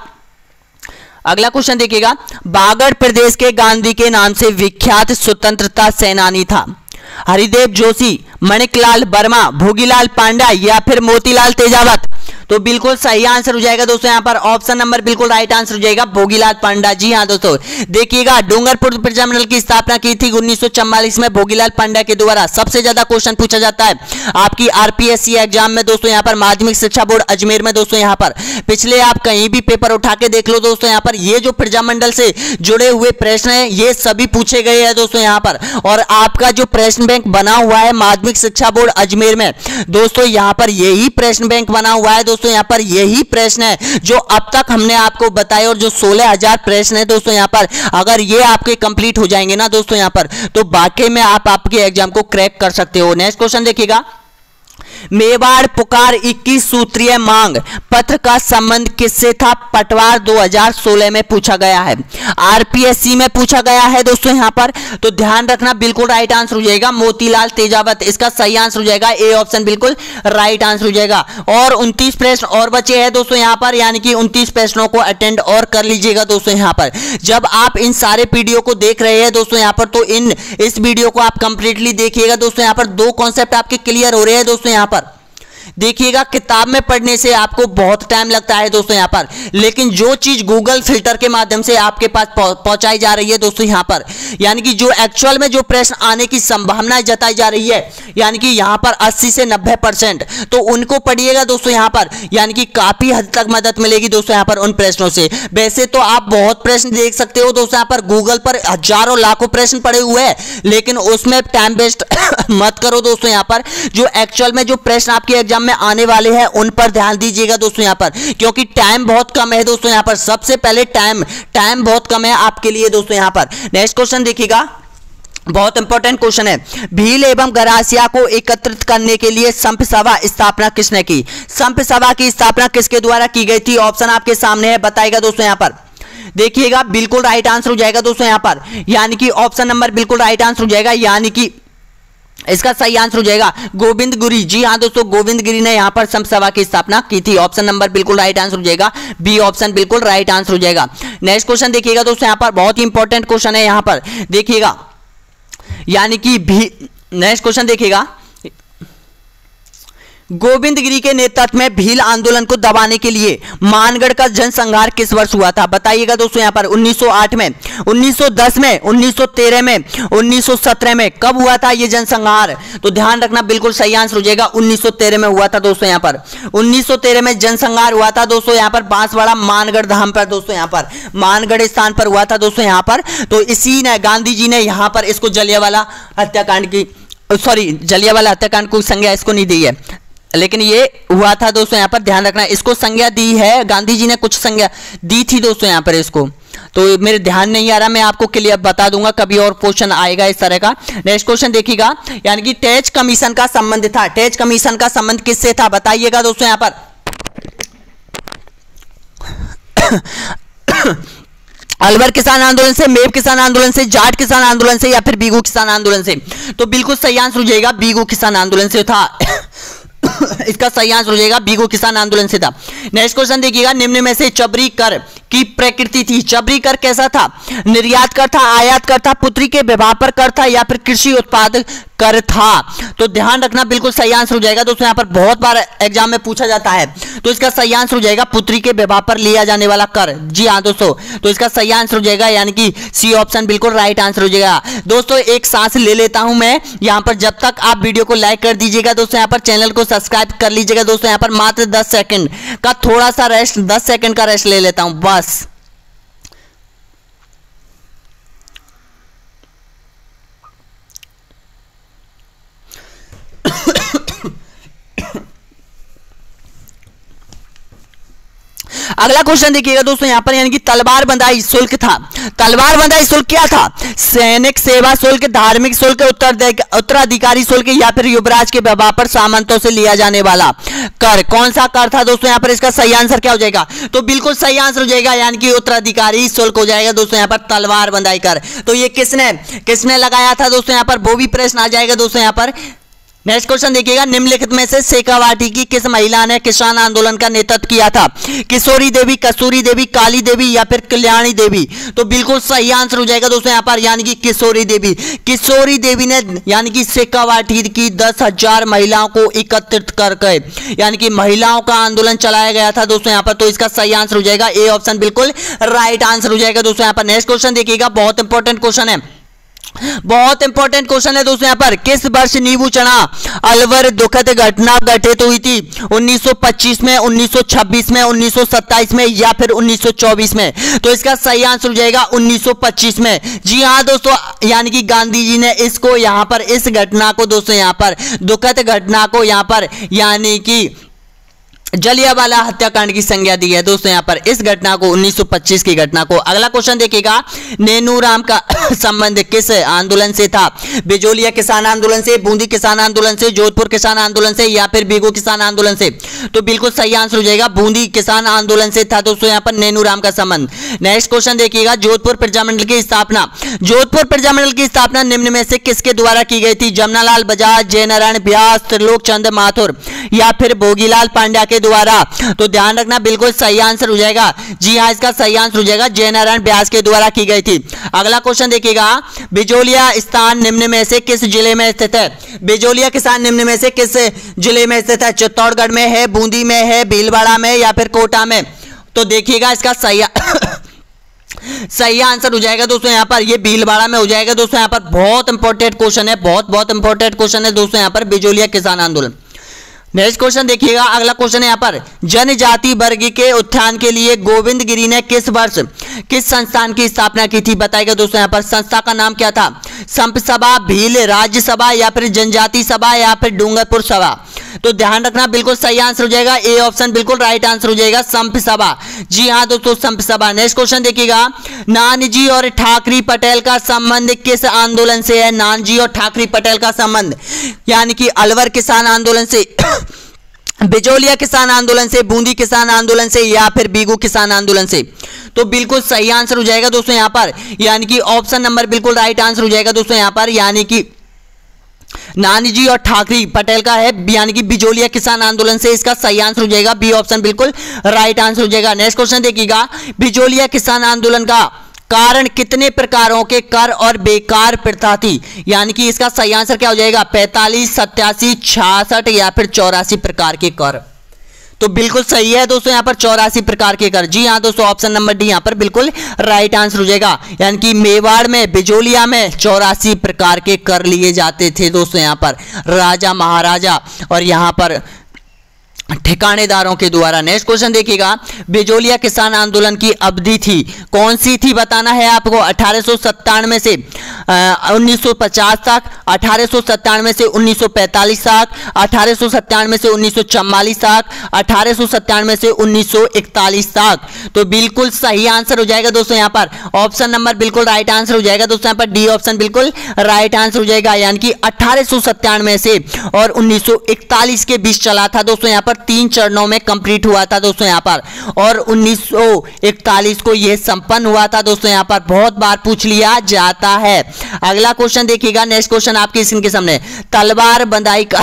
अगला क्वेश्चन देखिएगा, बागड़ प्रदेश के गांधी के नाम से विख्यात स्वतंत्रता सेनानी था, हरिदेव जोशी, माणिकलाल वर्मा, भोगीलाल पांड्या, या फिर मोतीलाल तेजावत। तो बिल्कुल सही आंसर हो जाएगा दोस्तों यहाँ पर ऑप्शन नंबर बिल्कुल राइट आंसर हो जाएगा भोगीलाल पांडा। जी हाँ दोस्तों, देखिएगा डूंगरपुर प्रजा मंडल की स्थापना की थी उन्नीस सौ चौवालीस में भोगीलाल पांडा के द्वारा। सबसे ज्यादा क्वेश्चन पूछा जाता है आपकी आरपीएससी एग्जाम में दोस्तों यहाँ पर माध्यमिक शिक्षा बोर्ड अजमेर में दोस्तों यहाँ पर पिछले आप कहीं भी पेपर उठा के देख लो दोस्तों यहाँ पर ये जो प्रजा मंडल से जुड़े हुए प्रश्न है ये सभी पूछे गए हैं दोस्तों यहाँ पर। और आपका जो प्रश्न बैंक बना हुआ है माध्यमिक शिक्षा बोर्ड अजमेर में दोस्तों यहाँ पर यही प्रश्न बैंक बना हुआ है दोस्तों यहाँ पर यही प्रश्न है जो अब तक हमने आपको बताया। और जो सोलह हजार प्रश्न है दोस्तों यहाँ पर अगर ये आपके कंप्लीट हो जाएंगे ना दोस्तों यहाँ पर तो वाकई में आप आपके एग्जाम को क्रैक कर सकते हो। नेक्स्ट क्वेश्चन देखिएगा, मेवाड़ पुकार इक्कीस सूत्रीय मांग पत्र का संबंध किससे था? पटवार दो हज़ार सोलह में पूछा गया है, आरपीएससी में पूछा गया है दोस्तों यहाँ पर। तो ध्यान रखना बिल्कुल राइट आंसर हो जाएगा मोतीलाल तेजावत, इसका सही आंसर हो जाएगा ए ऑप्शन बिल्कुल राइट आंसर हो जाएगा। और उनतीस प्रश्न और बचे हैं दोस्तों यहाँ पर, यानी कि उनतीस प्रश्नों को अटेंड और कर लीजिएगा दोस्तों यहाँ पर। जब आप इन सारे वीडियो को देख रहे हैं दोस्तों यहाँ पर तो इन इस वीडियो को आप कंप्लीटली देखिएगा दोस्तों यहाँ पर। दो कॉन्सेप्ट आपके क्लियर हो रहे हैं दोस्तों यहाँ पर। देखिएगा किताब में पढ़ने से आपको बहुत टाइम लगता है दोस्तों यहाँ पर, लेकिन जो चीज गूगल फिल्टर के माध्यम से आपके पास पहुंचाई जा रही है दोस्तों यहाँ पर, यानी कि जो एक्चुअल में जो प्रश्न आने की संभावना जताई जा रही है यानी कि यहाँ पर अस्सी से नब्बे परसेंट, तो उनको पढ़िएगा दोस्तों यहाँ पर, यानी कि काफी हद तक मदद मिलेगी दोस्तों यहाँ पर उन प्रश्नों से। वैसे तो आप बहुत प्रश्न देख सकते हो दोस्तों यहाँ पर, गूगल पर हजारों लाखों प्रश्न पड़े हुए हैं, लेकिन उसमें टाइम वेस्ट मत करो दोस्तों यहाँ पर। जो एक्चुअल में जो प्रश्न आपके एग्जाम में आने वाले हैं उन पर ध्यान दीजिएगा दोस्तों यहाँ पर, क्योंकि टाइम बहुत कम है दोस्तों यहाँ पर। सबसे पहले टाइम टाइम बहुत कम है आपके लिए दोस्तों यहाँ पर। नेक्स्ट क्वेश्चन देखिएगा, बहुत इंपॉर्टेंट क्वेश्चन है, भील एवं गरासिया को एकत्रित करने के लिए संप सभा स्थापना किसने की? संप सभा की स्थापना किसके द्वारा की गई थी? ऑप्शन आपके सामने है, बताइएगा दोस्तों यहाँ पर। देखिएगा बिल्कुल राइट आंसर हो जाएगा दोस्तों यहाँ पर, यानी कि ऑप्शन नंबर बिल्कुल राइट आंसर हो जाएगा, यानी कि इसका सही आंसर हो जाएगा गोविंद गिरी। जी हाँ दोस्तों, गोविंद गिरी ने यहां पर संप सभा की स्थापना की थी। ऑप्शन नंबर बिल्कुल राइट आंसर हो जाएगा, बी ऑप्शन बिल्कुल राइट आंसर हो जाएगा। नेक्स्ट क्वेश्चन देखिएगा दोस्तों यहाँ पर, बहुत ही इंपॉर्टेंट क्वेश्चन है यहाँ पर, देखिएगा यानी कि भी नेक्स्ट क्वेश्चन देखिएगा, गोविंद गिरी के नेतृत्व में भील आंदोलन को दबाने के लिए मानगढ़ का जनसंहार किस वर्ष हुआ था? बताइएगा दोस्तों यहाँ पर। उन्नीस सौ आठ में, उन्नीस सौ दस में, उन्नीस सौ तेरह में, उन्नीस सौ सत्रह में, कब हुआ था ये जनसंहार? तो ध्यान रखना बिल्कुल सही आंसर हो जाएगा उन्नीस सौ तेरह में हुआ था दोस्तों यहाँ पर। उन्नीस सौ तेरह में जनसंहार हुआ था दोस्तों यहाँ पर बांसवाड़ा मानगढ़ धाम पर दोस्तों यहाँ पर, मानगढ़ स्थान पर हुआ था दोस्तों यहाँ पर। तो इसी ने गांधी जी ने यहाँ पर इसको जलियांवाला हत्याकांड की सॉरी जलियांवाला हत्याकांड को संज्ञा इसको नहीं दी है, लेकिन ये हुआ था दोस्तों यहाँ पर। ध्यान रखना इसको संज्ञा दी है, गांधी जी ने कुछ संज्ञा दी थी दोस्तों यहाँ पर इसको, तो मेरे ध्यान नहीं आ रहा, मैं आपको क्लियर बता दूंगा, कभी और क्वेश्चन आएगा इस तरह का। नेक्स्ट क्वेश्चन देखिएगा, यानी कि टेच कमीशन का संबंध था, टेच कमीशन का संबंध किससे था? बताइएगा दोस्तों यहाँ पर। अलवर किसान आंदोलन से, मेव किसान आंदोलन से, जाट किसान आंदोलन से, या फिर बीगू किसान आंदोलन से? तो बिल्कुल सही आंसर हो जाएगा बीगू किसान आंदोलन से था। इसका सही आंसर हो जाएगा बीगू किसान आंदोलन से था। नेक्स्ट क्वेश्चन देखिएगा, निम्न में से चबरी कर की प्रकृति थी? चबरी कर कैसा था? निर्यात कर था, आयात कर था, पुत्री के विवाह पर कर था, या फिर कृषि उत्पाद कर था? तो ध्यान रखना बिल्कुल सही आंसर हो जाएगा दोस्तों यहाँ पर, बहुत बार एग्जाम में पूछा जाता है। तो इसका सही आंसर हो जाएगा पुत्री के विवाह पर लिया जाने वाला कर। जी हाँ दोस्तों, तो इसका सही आंसर हो जाएगा, यानी कि सी ऑप्शन बिल्कुल राइट आंसर हो जाएगा। दोस्तों एक सांस ले लेता हूं मैं यहाँ पर, जब तक आप वीडियो को लाइक कर दीजिएगा दोस्तों यहाँ पर, चैनल को सब्सक्राइब कर लीजिएगा दोस्तों यहाँ पर। मात्र दस सेकंड का थोड़ा सा रेस्ट, दस सेकंड का रेस्ट ले लेता हूं बस। अगला क्वेश्चन देखिएगा दोस्तों यहाँ पर, यानी कि तलवार बंधाई शुल्क था। तलवार बंधाई शुल्क क्या था? सैनिक सेवा शुल्क, धार्मिक शुल्क, उत्तराधिकारी शुल्क, या फिर युवराज के विवाह पर सामंतों से लिया जाने वाला कर? कौन सा कर था दोस्तों यहाँ पर? इसका सही आंसर क्या हो जाएगा? तो बिल्कुल सही आंसर हो जाएगा, यानी कि उत्तराधिकारी शुल्क हो जाएगा दोस्तों यहाँ पर, तलवार बंधाई कर। तो ये किसने किसने लगाया था दोस्तों यहाँ पर? वो भी प्रश्न आ जाएगा दोस्तों यहाँ पर। नेक्स्ट क्वेश्चन देखिएगा, निम्नलिखित में से शेखावाटी की किस महिला ने किसान आंदोलन का नेतृत्व किया था? किशोरी देवी, कस्तूरी देवी, काली देवी या फिर कल्याणी देवी? तो बिल्कुल सही आंसर हो जाएगा दोस्तों यहाँ पर यानी कि किशोरी देवी। किशोरी देवी ने यानी कि शेखावाटी की दस हजार महिलाओं को एकत्रित करके यानी कि महिलाओं का आंदोलन चलाया गया था दोस्तों यहाँ पर। तो इसका सही आंसर हो जाएगा ए ऑप्शन बिल्कुल राइट आंसर हो जाएगा दोस्तों यहाँ पर। नेक्स्ट क्वेश्चन देखिएगा, बहुत इंपॉर्टेंट क्वेश्चन है, बहुत इंपॉर्टेंट क्वेश्चन है दोस्तों यहाँ पर। किस वर्ष नींबू चना अलवर दुखद घटना घटित हुई थी? उन्नीस सौ पच्चीस में, उन्नीस सौ छब्बीस में, उन्नीस सौ सत्ताईस में या फिर उन्नीस सौ चौबीस में? तो इसका सही आंसर हो जाएगा उन्नीस सौ पच्चीस में। जी हाँ दोस्तों, यानी कि गांधी जी ने इसको यहाँ पर इस घटना को दोस्तों यहाँ पर दुखद घटना को यहाँ पर यानी कि जलियांवाला हत्याकांड की संज्ञा दी है दोस्तों यहाँ पर इस घटना को, उन्नीस सौ पच्चीस की घटना को। अगला क्वेश्चन देखिएगा, नेनूराम का संबंध किस आंदोलन से था? बिजोलिया किसान आंदोलन से, बूंदी किसान आंदोलन से, जोधपुर किसान आंदोलन से या फिर बीगू किसान आंदोलन से? तो बिल्कुल सही आंसर हो जाएगा बूंदी किसान आंदोलन से था दोस्तों यहाँ पर नेनूराम का संबंध। नेक्स्ट क्वेश्चन देखिएगा, जोधपुर प्रजामंडल की स्थापना, जोधपुर प्रजामंडल की स्थापना निम्न में से किसके द्वारा की गई थी? जमनालाल बजाज, जयनारायण व्यास, त्रिलोक चंद्र माथुर या फिर भोगीलाल पांड्या के द्वारा? तो ध्यान रखना बिल्कुल सही आंसर हो जाएगा, जी हां इसका सही आंसर हो जाएगा जयनारायण व्यास के द्वारा की गई थी। अगला क्वेश्चन देखिएगा, बिजोलिया स्थान निम्न में से किस जिले में स्थित है? बिजोलिया किसान निम्न में से किस जिले में स्थित है? चित्तौड़गढ़ में है, बूंदी में है, भीलवाड़ा में या फिर कोटा में? तो देखिएगा इसका सही सही आंसर हो जाएगा दोस्तों यहाँ पर ये भीलवाड़ा में हो जाएगा दोस्तों यहाँ पर। बहुत इंपॉर्टेंट क्वेश्चन है, बहुत बहुत इंपॉर्टेंट क्वेश्चन है दोस्तों यहाँ पर बिजोलिया किसान आंदोलन। नेक्स्ट क्वेश्चन देखिएगा, अगला क्वेश्चन है यहाँ पर, जनजाति वर्ग के उत्थान के लिए गोविंद गिरी ने किस वर्ष किस संस्थान की स्थापना की थी? बताइएगा दोस्तों यहाँ पर संस्था का नाम क्या था? संप सभा, भील राज्य सभा या फिर जनजाति सभा या फिर डूंगरपुर सभा? तो ध्यान रखना बिल्कुल सही आंसर हो जाएगा ए ऑप्शन बिल्कुल राइट आंसर हो जाएगा संप सभा। जी हाँ दोस्तों संप सभा। नेक्स्ट क्वेश्चन देखिएगा, नानजी और ठाकरी पटेल का संबंध किस आंदोलन से है? नानजी और ठाकरी पटेल का संबंध यानी कि अलवर किसान आंदोलन से, बिजोलिया किसान आंदोलन से, बूंदी किसान आंदोलन से या फिर बीगू किसान आंदोलन से? तो बिल्कुल सही आंसर हो जाएगा दोस्तों यहाँ पर यानी कि ऑप्शन नंबर बिल्कुल राइट आंसर हो जाएगा दोस्तों यहाँ पर यानी कि नानजी और ठाकरी पटेल का है यानी कि बिजोलिया किसान आंदोलन से। इसका सही आंसर हो जाएगा बी ऑप्शन बिल्कुल राइट आंसर हो जाएगा। नेक्स्ट क्वेश्चन देखिएगा, बिजोलिया किसान आंदोलन का कारण कितने प्रकारों के कर और बेकार प्रथा थी? यानी कि इसका सही आंसर क्या हो जाएगा? पैंतालीस, सत्तासी, छियासठ या फिर चौरासी प्रकार के कर? तो बिल्कुल सही है दोस्तों यहाँ पर चौरासी प्रकार के कर। जी हाँ दोस्तों ऑप्शन नंबर डी यहाँ पर बिल्कुल राइट आंसर हो जाएगा यानी कि मेवाड़ में, बिजोलिया में चौरासी प्रकार के कर लिए जाते थे दोस्तों यहाँ पर राजा महाराजा और यहाँ पर ठिकानेदारों के द्वारा। नेक्स्ट क्वेश्चन देखिएगा, बिजोलिया किसान आंदोलन की अवधि थी कौन सी थी? बताना है आपको। अठारह सौ सत्तानवे से उन्नीस सौ पचास तक, अठारह सौ सत्तानवे से उन्नीस सौ पैंतालीस तक, अठारह सौ सत्तानवे से उन्नीस सौ चौवालीस तक, अठारह सौ सत्तानवे से उन्नीस सौ इकतालीस तक? तो बिल्कुल सही आंसर हो जाएगा दोस्तों यहाँ पर ऑप्शन नंबर बिल्कुल राइट आंसर हो जाएगा दोस्तों यहाँ पर डी ऑप्शन बिल्कुल राइट आंसर हो जाएगा यानी कि अठारह सौ सत्तानवे से और उन्नीस सौ इकतालीस के बीच चला था दोस्तों यहाँ पर, तीन चरणों में कंप्लीट हुआ था दोस्तों यहाँ पर और उन्नीस सौ इकतालीस को यह संपन्न हुआ था दोस्तों यहाँ पर। बहुत बार पूछ लिया जाता है। अगला क्वेश्चन देखिएगा, नेक्स्ट क्वेश्चन आपके स्क्रीन के सामने, तलवार बंधाई का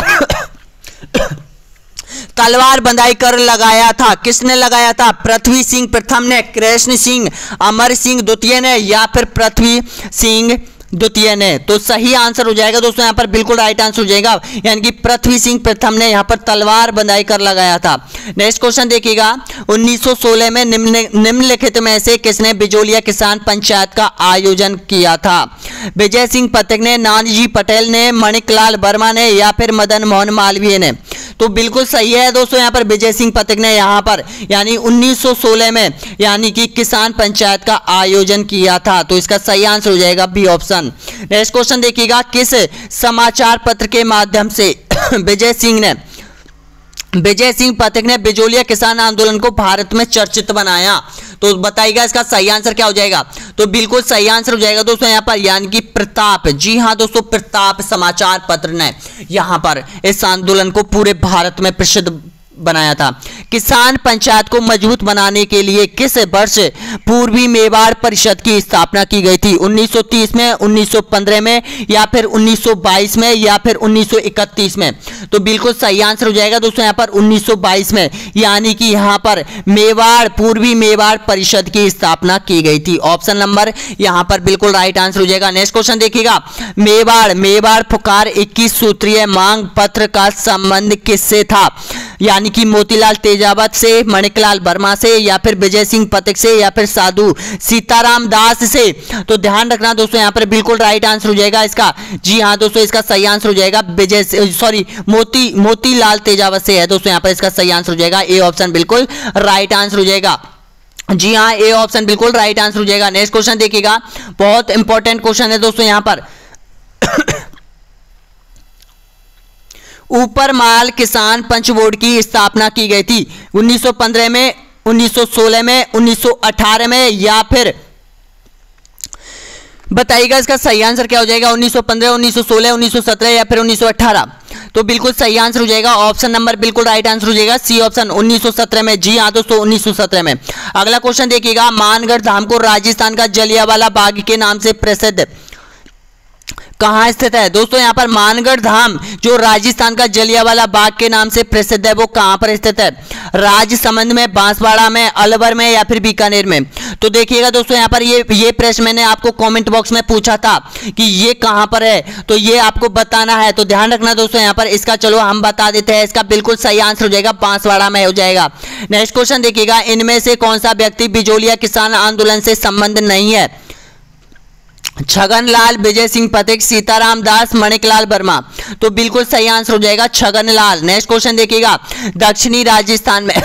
तलवार बंधाई कर लगाया था किसने लगाया था? पृथ्वी सिंह प्रथम ने, कृष्ण सिंह, अमर सिंह द्वितीय ने या फिर पृथ्वी सिंह द्वितीय ने? तो सही आंसर हो जाएगा दोस्तों यहाँ पर बिल्कुल राइट आंसर हो जाएगा यानी कि पृथ्वी सिंह प्रथम ने यहाँ पर तलवार बंधाई कर लगाया था। नेक्स्ट क्वेश्चन देखिएगा, उन्नीस सौ सोलह में निम्न निम्नलिखित में से किसने बिजोलिया किसान पंचायत का आयोजन किया था? विजय सिंह पथिक ने, नानाजी पटेल ने, माणिकलाल वर्मा ने या फिर मदन मोहन मालवीय ने? तो बिल्कुल सही है दोस्तों यहाँ पर विजय सिंह पथिक ने यहाँ पर यानी उन्नीस सौ सोलह में यानी कि किसान पंचायत का आयोजन किया था। तो इसका सही आंसर हो जाएगा बी ऑप्शन। नेक्स्ट क्वेश्चन देखिएगा, किस समाचार पत्र के माध्यम से विजय सिंह ने विजय सिंह पथिक ने बिजोलिया किसान आंदोलन को भारत में चर्चित बनाया? तो बताइएगा इसका सही आंसर क्या हो जाएगा? तो बिल्कुल सही आंसर हो जाएगा दोस्तों यहाँ पर यानी कि प्रताप। जी हाँ दोस्तों, प्रताप समाचार पत्र ने यहाँ पर इस आंदोलन को पूरे भारत में प्रसिद्ध बनाया था। किसान पंचायत को मजबूत बनाने के लिए किस वर्ष पूर्वी मेवाड़ परिषद की स्थापना की गई थी? उन्नीस सौ तीस में, उन्नीस सौ पंद्रह में, या फिर उन्नीस सौ बाईस में, या फिर उन्नीस सौ इकतीस में? तो बिल्कुल सही आंसर हो जाएगा दोस्तों यहाँ पर उन्नीस सौ बाईस में, यानी कि यहाँ पर मेवाड़ पूर्वी मेवाड़ परिषद की स्थापना की गई थी। ऑप्शन नंबर यहाँ पर बिल्कुल राइट आंसर हो जाएगा। नेक्स्ट क्वेश्चन देखिएगा, मेवाड़ मेवाड़ पुकार इक्कीस सूत्रीय मांग पत्र का संबंध किससे था? यानी कि मोतीलाल तेजावत से, माणिकलाल वर्मा से, या फिर विजय सिंह पथिक से, या फिर साधु सीताराम दास से? तो ध्यान रखना दोस्तों यहाँ पर बिल्कुल राइट आंसर हो जाएगा इसका। जी हाँ दोस्तों, इसका सही आंसर हो जाएगा विजय सॉरी मोती मोतीलाल तेजावत से है दोस्तों, यहाँ पर इसका सही आंसर हो जाएगा। ए ऑप्शन बिल्कुल राइट आंसर हो जाएगा। जी हाँ, ए ऑप्शन बिल्कुल राइट आंसर हो जाएगा। नेक्स्ट क्वेश्चन देखिएगा, बहुत इंपॉर्टेंट क्वेश्चन है दोस्तों यहाँ पर। ऊपर माल किसान पंच बोर्ड की स्थापना की गई थी उन्नीस सौ पंद्रह में, उन्नीस सौ सोलह में, उन्नीस सौ अठारह में, या फिर बताइएगा इसका सही आंसर क्या हो जाएगा? उन्नीस सौ पंद्रह, उन्नीस सौ सोलह, उन्नीस सौ सत्रह, या फिर उन्नीस सौ अठारह? तो बिल्कुल सही आंसर हो जाएगा। ऑप्शन नंबर बिल्कुल राइट आंसर हो जाएगा, सी ऑप्शन उन्नीस सौ सत्रह में। जी हाँ दोस्तों, उन्नीस सौ सत्रह में। अगला क्वेश्चन देखिएगा, मानगढ़ धाम को राजस्थान का जलियांवाला बाग के नाम से प्रसिद्ध कहाँ स्थित है? दोस्तों यहाँ पर मानगढ़ धाम जो राजस्थान का जलियांवाला बाग के नाम से प्रसिद्ध है वो कहाँ पर स्थित है? राजसमंद में, बांसवाड़ा में, अलवर में, या फिर बीकानेर में? तो देखिएगा दोस्तों यहाँ पर ये ये प्रश्न मैंने आपको कमेंट बॉक्स में पूछा था कि ये कहाँ पर है, तो ये आपको बताना है। तो ध्यान रखना दोस्तों यहाँ पर इसका, चलो हम बता देते हैं। इसका बिल्कुल सही आंसर हो जाएगा बांसवाड़ा में हो जाएगा। नेक्स्ट क्वेश्चन देखिएगा, इनमें से कौन सा व्यक्ति बिजोलिया किसान आंदोलन से संबंध नहीं है? छगन लाल, विजय सिंह पथिक, सीताराम दास, माणिकलाल वर्मा? तो बिल्कुल सही आंसर हो जाएगा छगन लाल। नेक्स्ट क्वेश्चन देखिएगा, दक्षिणी राजस्थान में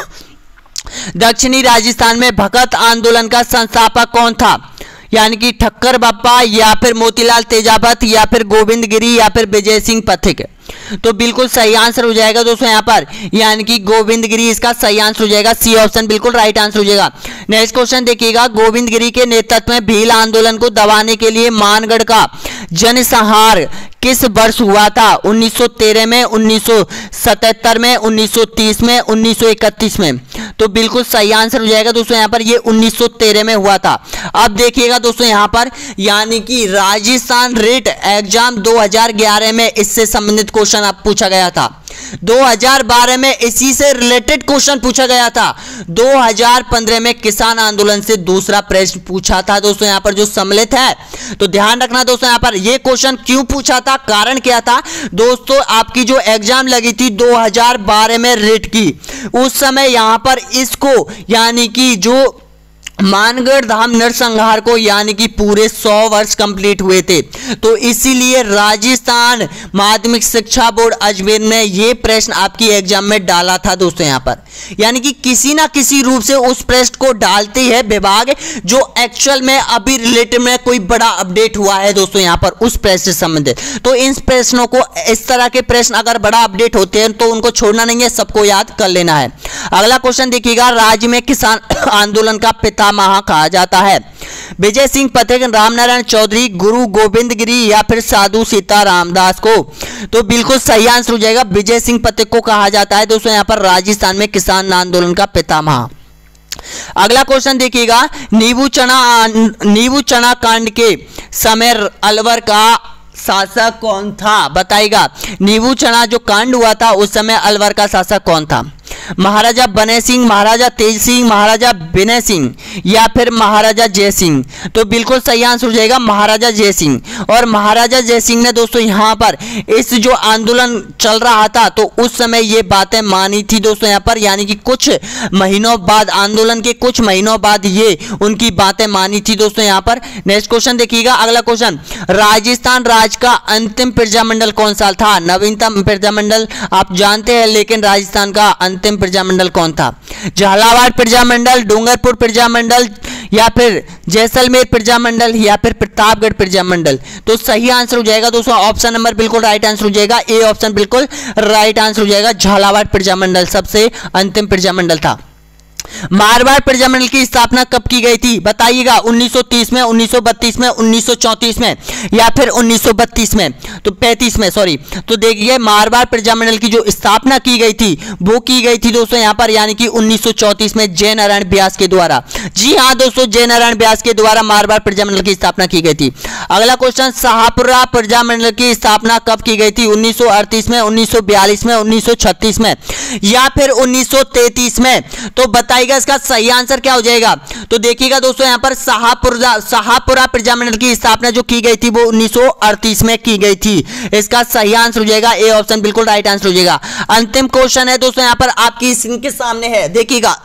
दक्षिणी राजस्थान में भगत आंदोलन का संस्थापक कौन था? यानी कि ठक्कर बप्पा, या फिर मोतीलाल तेजावत, या फिर गोविंद गिरी, या फिर विजय सिंह पथिक? तो बिल्कुल सही आंसर हो जाएगा दोस्तों यहाँ पर, यानी कि गोविंद गिरी इसका सही आंसर हो जाएगा। सी ऑप्शन बिल्कुल राइट आंसर हो जाएगा। नेक्स्ट क्वेश्चन देखिएगा, गोविंद गिरी के नेतृत्व में भील आंदोलन को दबाने के लिए मानगढ़ का जनसंहार किस वर्ष हुआ था? उन्नीस सौ तेरह में, उन्नीस सौ सतहत्तर में, उन्नीस सौ तीस में, उन्नीस सौ इकतीस में? तो बिल्कुल सही आंसर हो जाएगा दोस्तों यहाँ पर, ये उन्नीस सौ तेरह में हुआ था। अब देखिएगा दोस्तों यहाँ पर, यानी कि राजस्थान रिट एग्जाम दो हज़ार ग्यारह में इससे संबंधित क्वेश्चन आप पूछा गया था। दो हज़ार बारह में इसी से रिलेटेड क्वेश्चन पूछा गया था। दो हज़ार पंद्रह में किसान आंदोलन से दूसरा प्रश्न पूछा था दोस्तों यहाँ पर जो सम्मिलित है। तो ध्यान रखना दोस्तों यहाँ पर, ये क्वेश्चन क्यों पूछा था, कारण क्या था? दोस्तों आपकी जो एग्जाम लगी थी दो हज़ार बारह में रिट की, उस समय यहाँ पर इसको यानी कि जो मानगढ़ धाम नरसंहार को यानी कि पूरे सौ वर्ष कंप्लीट हुए थे, तो इसीलिए राजस्थान माध्यमिक शिक्षा बोर्ड अजमेर ने ये प्रश्न आपकी एग्जाम में डाला था दोस्तों यहाँ पर। यानी कि किसी ना किसी रूप से उस प्रश्न को डालती है विभाग, जो एक्चुअल में अभी रिलेटेड में कोई बड़ा अपडेट हुआ है दोस्तों यहाँ पर उस प्रश्न से संबंधित। तो इन प्रश्नों को, इस तरह के प्रश्न अगर बड़ा अपडेट होते हैं तो उनको छोड़ना नहीं है, सबको याद कर लेना है। अगला क्वेश्चन देखिएगा, राज्य में किसान आंदोलन का पितामह कहा जाता है? विजय सिंह पथिक, रामनारायण चौधरी, गुरु गोविंद गिरी, या फिर साधु सीताराम दास को? तो बिल्कुल सही आंसर हो जाएगा, विजय सिंह पथिक को कहा जाता है दोस्तों यहाँ पर राजस्थान में किसान आंदोलन का पितामह। अगला क्वेश्चन देखिएगा, नींबू चना नींबू चना कांड के समय अलवर का शासक कौन था? बताइएगा, नींबू चना जो कांड हुआ था उस समय अलवर का शासक कौन था? महाराजा बने सिंह, महाराजा तेज सिंह, महाराजा विनय सिंह, या फिर महाराजा जय सिंह? तो बिल्कुल सही आंसर हो जाएगा महाराजा जय सिंह। और महाराजा जय सिंह ने दोस्तों यहाँ पर इस जो आंदोलन चल रहा था तो उस समय ये बातें मानी थी दोस्तों यहाँ पर, यानी कि कुछ महीनों बाद, आंदोलन के कुछ महीनों बाद ये उनकी बातें मानी थी दोस्तों यहाँ पर। नेक्स्ट क्वेश्चन देखिएगा, अगला क्वेश्चन, राजस्थान राज्य का अंतिम प्रजामंडल कौन सा था? नवीनतम प्रजामंडल आप जानते हैं, लेकिन राजस्थान का अंतिम प्रजामंडल कौन था? झालावाड़ प्रजामंडल, डूंगरपुर प्रजामंडल, या फिर जैसलमेर प्रजामंडल, या फिर प्रतापगढ़ प्रजामंडल? तो सही आंसर हो जाएगा दोस्तों ऑप्शन नंबर बिल्कुल राइट आंसर हो जाएगा, ए ऑप्शन बिल्कुल राइट आंसर हो जाएगा, झालावाड़ प्रजामंडल सबसे अंतिम प्रजामंडल था। मारवाड़ प्रजामंडल की स्थापना कब की गई थी बताइएगा, उन्नीस सौ तीस में, उन्नीस सौ बत्तीस में, उन्नीस सौ चौंतीस में या फिर उन्नीस सौ बत्तीस में, तो पैंतीस में सॉरी। तो देखिए मारवाड़ प्रजामंडल की जो स्थापना की गई थी वो की गई थी दोस्तों यहाँ पर यानी कि उन्नीस सौ चौंतीस में जय नारायण व्यास के द्वारा। जी हाँ दोस्तों, जय नारायण व्यास के द्वारा मारवाड़ प्रजामंडल की स्थापना की गई थी। अगला क्वेश्चन, शाहपुरा प्रजामंडल की स्थापना कब की गई थी, उन्नीस सौ अड़तीस में, उन्नीस सौ बयालीस में, उन्नीस सौ छत्तीस में या फिर उन्नीस सौ तैंतीस में? तो बताइएगा इसका सही आंसर क्या हो जाएगा। तो देखिएगा दोस्तों यहाँ पर शाहपुरा शाहपुरा प्रजामंडल की स्थापना जो की गई थी वो उन्नीस सौ अड़तीस में की गई थी। इसका सही आंसर हो जाएगा ए ऑप्शन, बिल्कुल राइट आंसर हो जाएगा। अंतिम क्वेश्चन है दोस्तों यहाँ पर आपकी स्क्रीन के सामने है, देखिएगा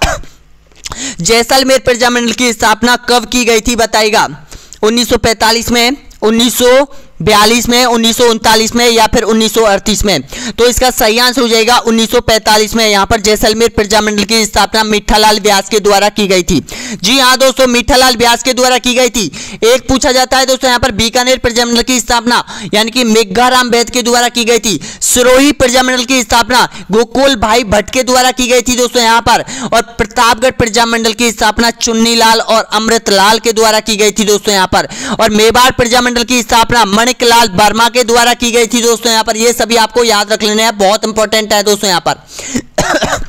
जैसलमेर प्रजामंडल की स्थापना कब की गई थी बताइएगा, उन्नीस सौ पैंतालीस में, उन्नीस सौ बयालीस में, उन्नीस सौ उनतालीस में या फिर उन्नीस सौ अड़तीस में? तो इसका सही आंसर हो जाएगा उन्नीस सौ पैंतालीस में। यहाँ पर जैसलमेर प्रजामंडल की स्थापना मीठालाल व्यास के द्वारा की गई थी। जी हाँ दोस्तों, मीठालाल व्यास के द्वारा की गई थी। एक पूछा जाता है दोस्तों यहाँ पर बीकानेर प्रजामंडल की स्थापना यानी कि मेघाराम वैद्य के द्वारा की गई थी। सिरोही प्रजामंडल की स्थापना गोकुल भाई भट्ट के द्वारा की गई थी दोस्तों यहाँ पर। और प्रतापगढ़ प्रजामंडल की स्थापना चुन्नीलाल और अमृतलाल के द्वारा की गई थी दोस्तों यहाँ पर। और मेवाड़ प्रजामंडल की स्थापना लाल वर्मा के द्वारा की गई थी दोस्तों यहाँ पर। ये सभी आपको याद रख लेने हैं, बहुत इंपॉर्टेंट है दोस्तों यहाँ पर।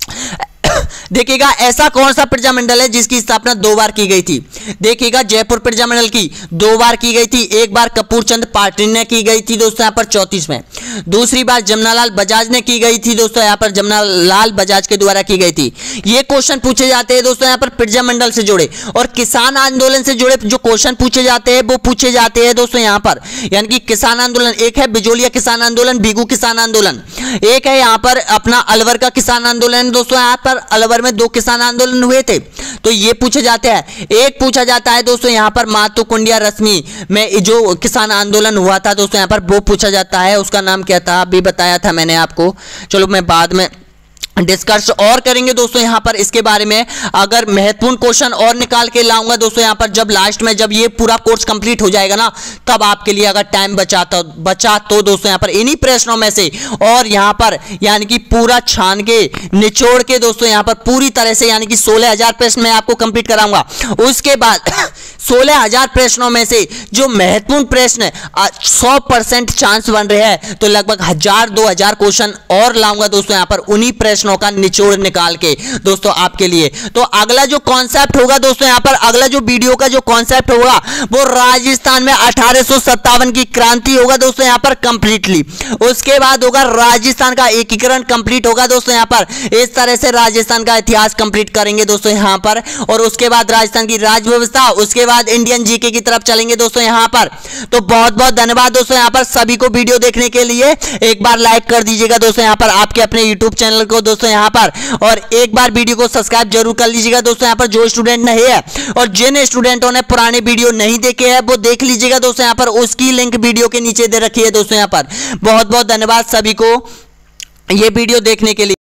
देखिएगा ऐसा कौन सा प्रजामंडल है जिसकी स्थापना दो बार की गई थी। देखिएगा जयपुर प्रजामंडल की दो बार की गई थी, एक बार कपूरचंद पाटिल ने की गई थी दोस्तों यहाँ पर चौंतीस में, दूसरी बार जमनालाल बजाज ने की गई थी दोस्तों यहाँ पर, जमनालाल बजाज के द्वारा की गई थी। ये क्वेश्चन पूछे जाते हैं दोस्तों यहाँ पर प्रजामंडल से जुड़े, और किसान आंदोलन से जुड़े जो क्वेश्चन पूछे जाते हैं वो पूछे जाते हैं दोस्तों यहाँ पर। यानी कि किसान आंदोलन, एक है बिजोलिया किसान आंदोलन, भीगू किसान आंदोलन, एक है यहाँ पर अपना अलवर का किसान आंदोलन दोस्तों यहाँ पर। अलवर में दो किसान आंदोलन हुए थे, तो ये पूछे जाते हैं। एक पूछा जाता है दोस्तों यहाँ पर मातु कुंडिया रश्मि में जो किसान आंदोलन हुआ था दोस्तों यहाँ पर, वो पूछा जाता है, उसका नाम क्या था अभी बताया था मैंने आपको। चलो मैं बाद में डिस्कस और करेंगे दोस्तों यहाँ पर इसके बारे में। अगर महत्वपूर्ण क्वेश्चन और निकाल के लाऊंगा दोस्तों यहाँ पर, जब लास्ट में जब ये पूरा कोर्स कंप्लीट हो जाएगा ना, तब आपके लिए अगर टाइम बचाता बचा तो दोस्तों यहाँ पर इन्हीं प्रश्नों में से और यहाँ पर यानी कि पूरा छान के निचोड़ के दोस्तों यहाँ पर पूरी तरह से यानी कि सोलह हजार प्रश्न मैं आपको कंप्लीट कराऊंगा। उसके बाद सोलह हजार प्रश्नों में से जो महत्वपूर्ण प्रश्न सौ परसेंट चांस बन रहे हैं, तो लगभग हजार दो हजार क्वेश्चन और लाऊंगा दोस्तों यहाँ पर उन्हीं प्रश्नों का निचोड़ निकाल के दोस्तों आपके लिए। तो अगला जो कॉन्सेप्ट होगा दोस्तों यहाँ पर, अगला जो वीडियो का जो कॉन्सेप्ट होगा वो राजस्थान में अठारह सौ सत्तावन की क्रांति होगा दोस्तों यहाँ पर कंप्लीटली। उसके बाद होगा राजस्थान का एकीकरण कंप्लीट होगा दोस्तों यहाँ पर। इस तरह से राजस्थान का इतिहास कंप्लीट करेंगे दोस्तों यहाँ पर। और उसके बाद राजस्थान की राज व्यवस्था, उसके बाद इंडियन जीके की तरफ चलेंगे दोस्तों यहाँ पर। तो बहुत बहुत धन्यवाद दोस्तों यहाँ पर सभी को वीडियो देखने के लिए। एक बार लाइक कर दीजिएगा दोस्तों यहाँ पर आपके अपने यूट्यूब चैनल को दोस्तों यहाँ पर, और एक बार वीडियो को सब्सक्राइब जरूर कर लीजिएगा दोस्तों यहाँ पर जो स्टूडेंट नहीं है। और जिन स्टूडेंटों ने पुराने वीडियो नहीं देखे हैं वो देख लीजिएगा दोस्तों यहाँ पर, उसकी लिंक वीडियो के नीचे दे रखी है दोस्तों यहाँ पर। बहुत बहुत धन्यवाद सभी को ये वीडियो देखने के लिए।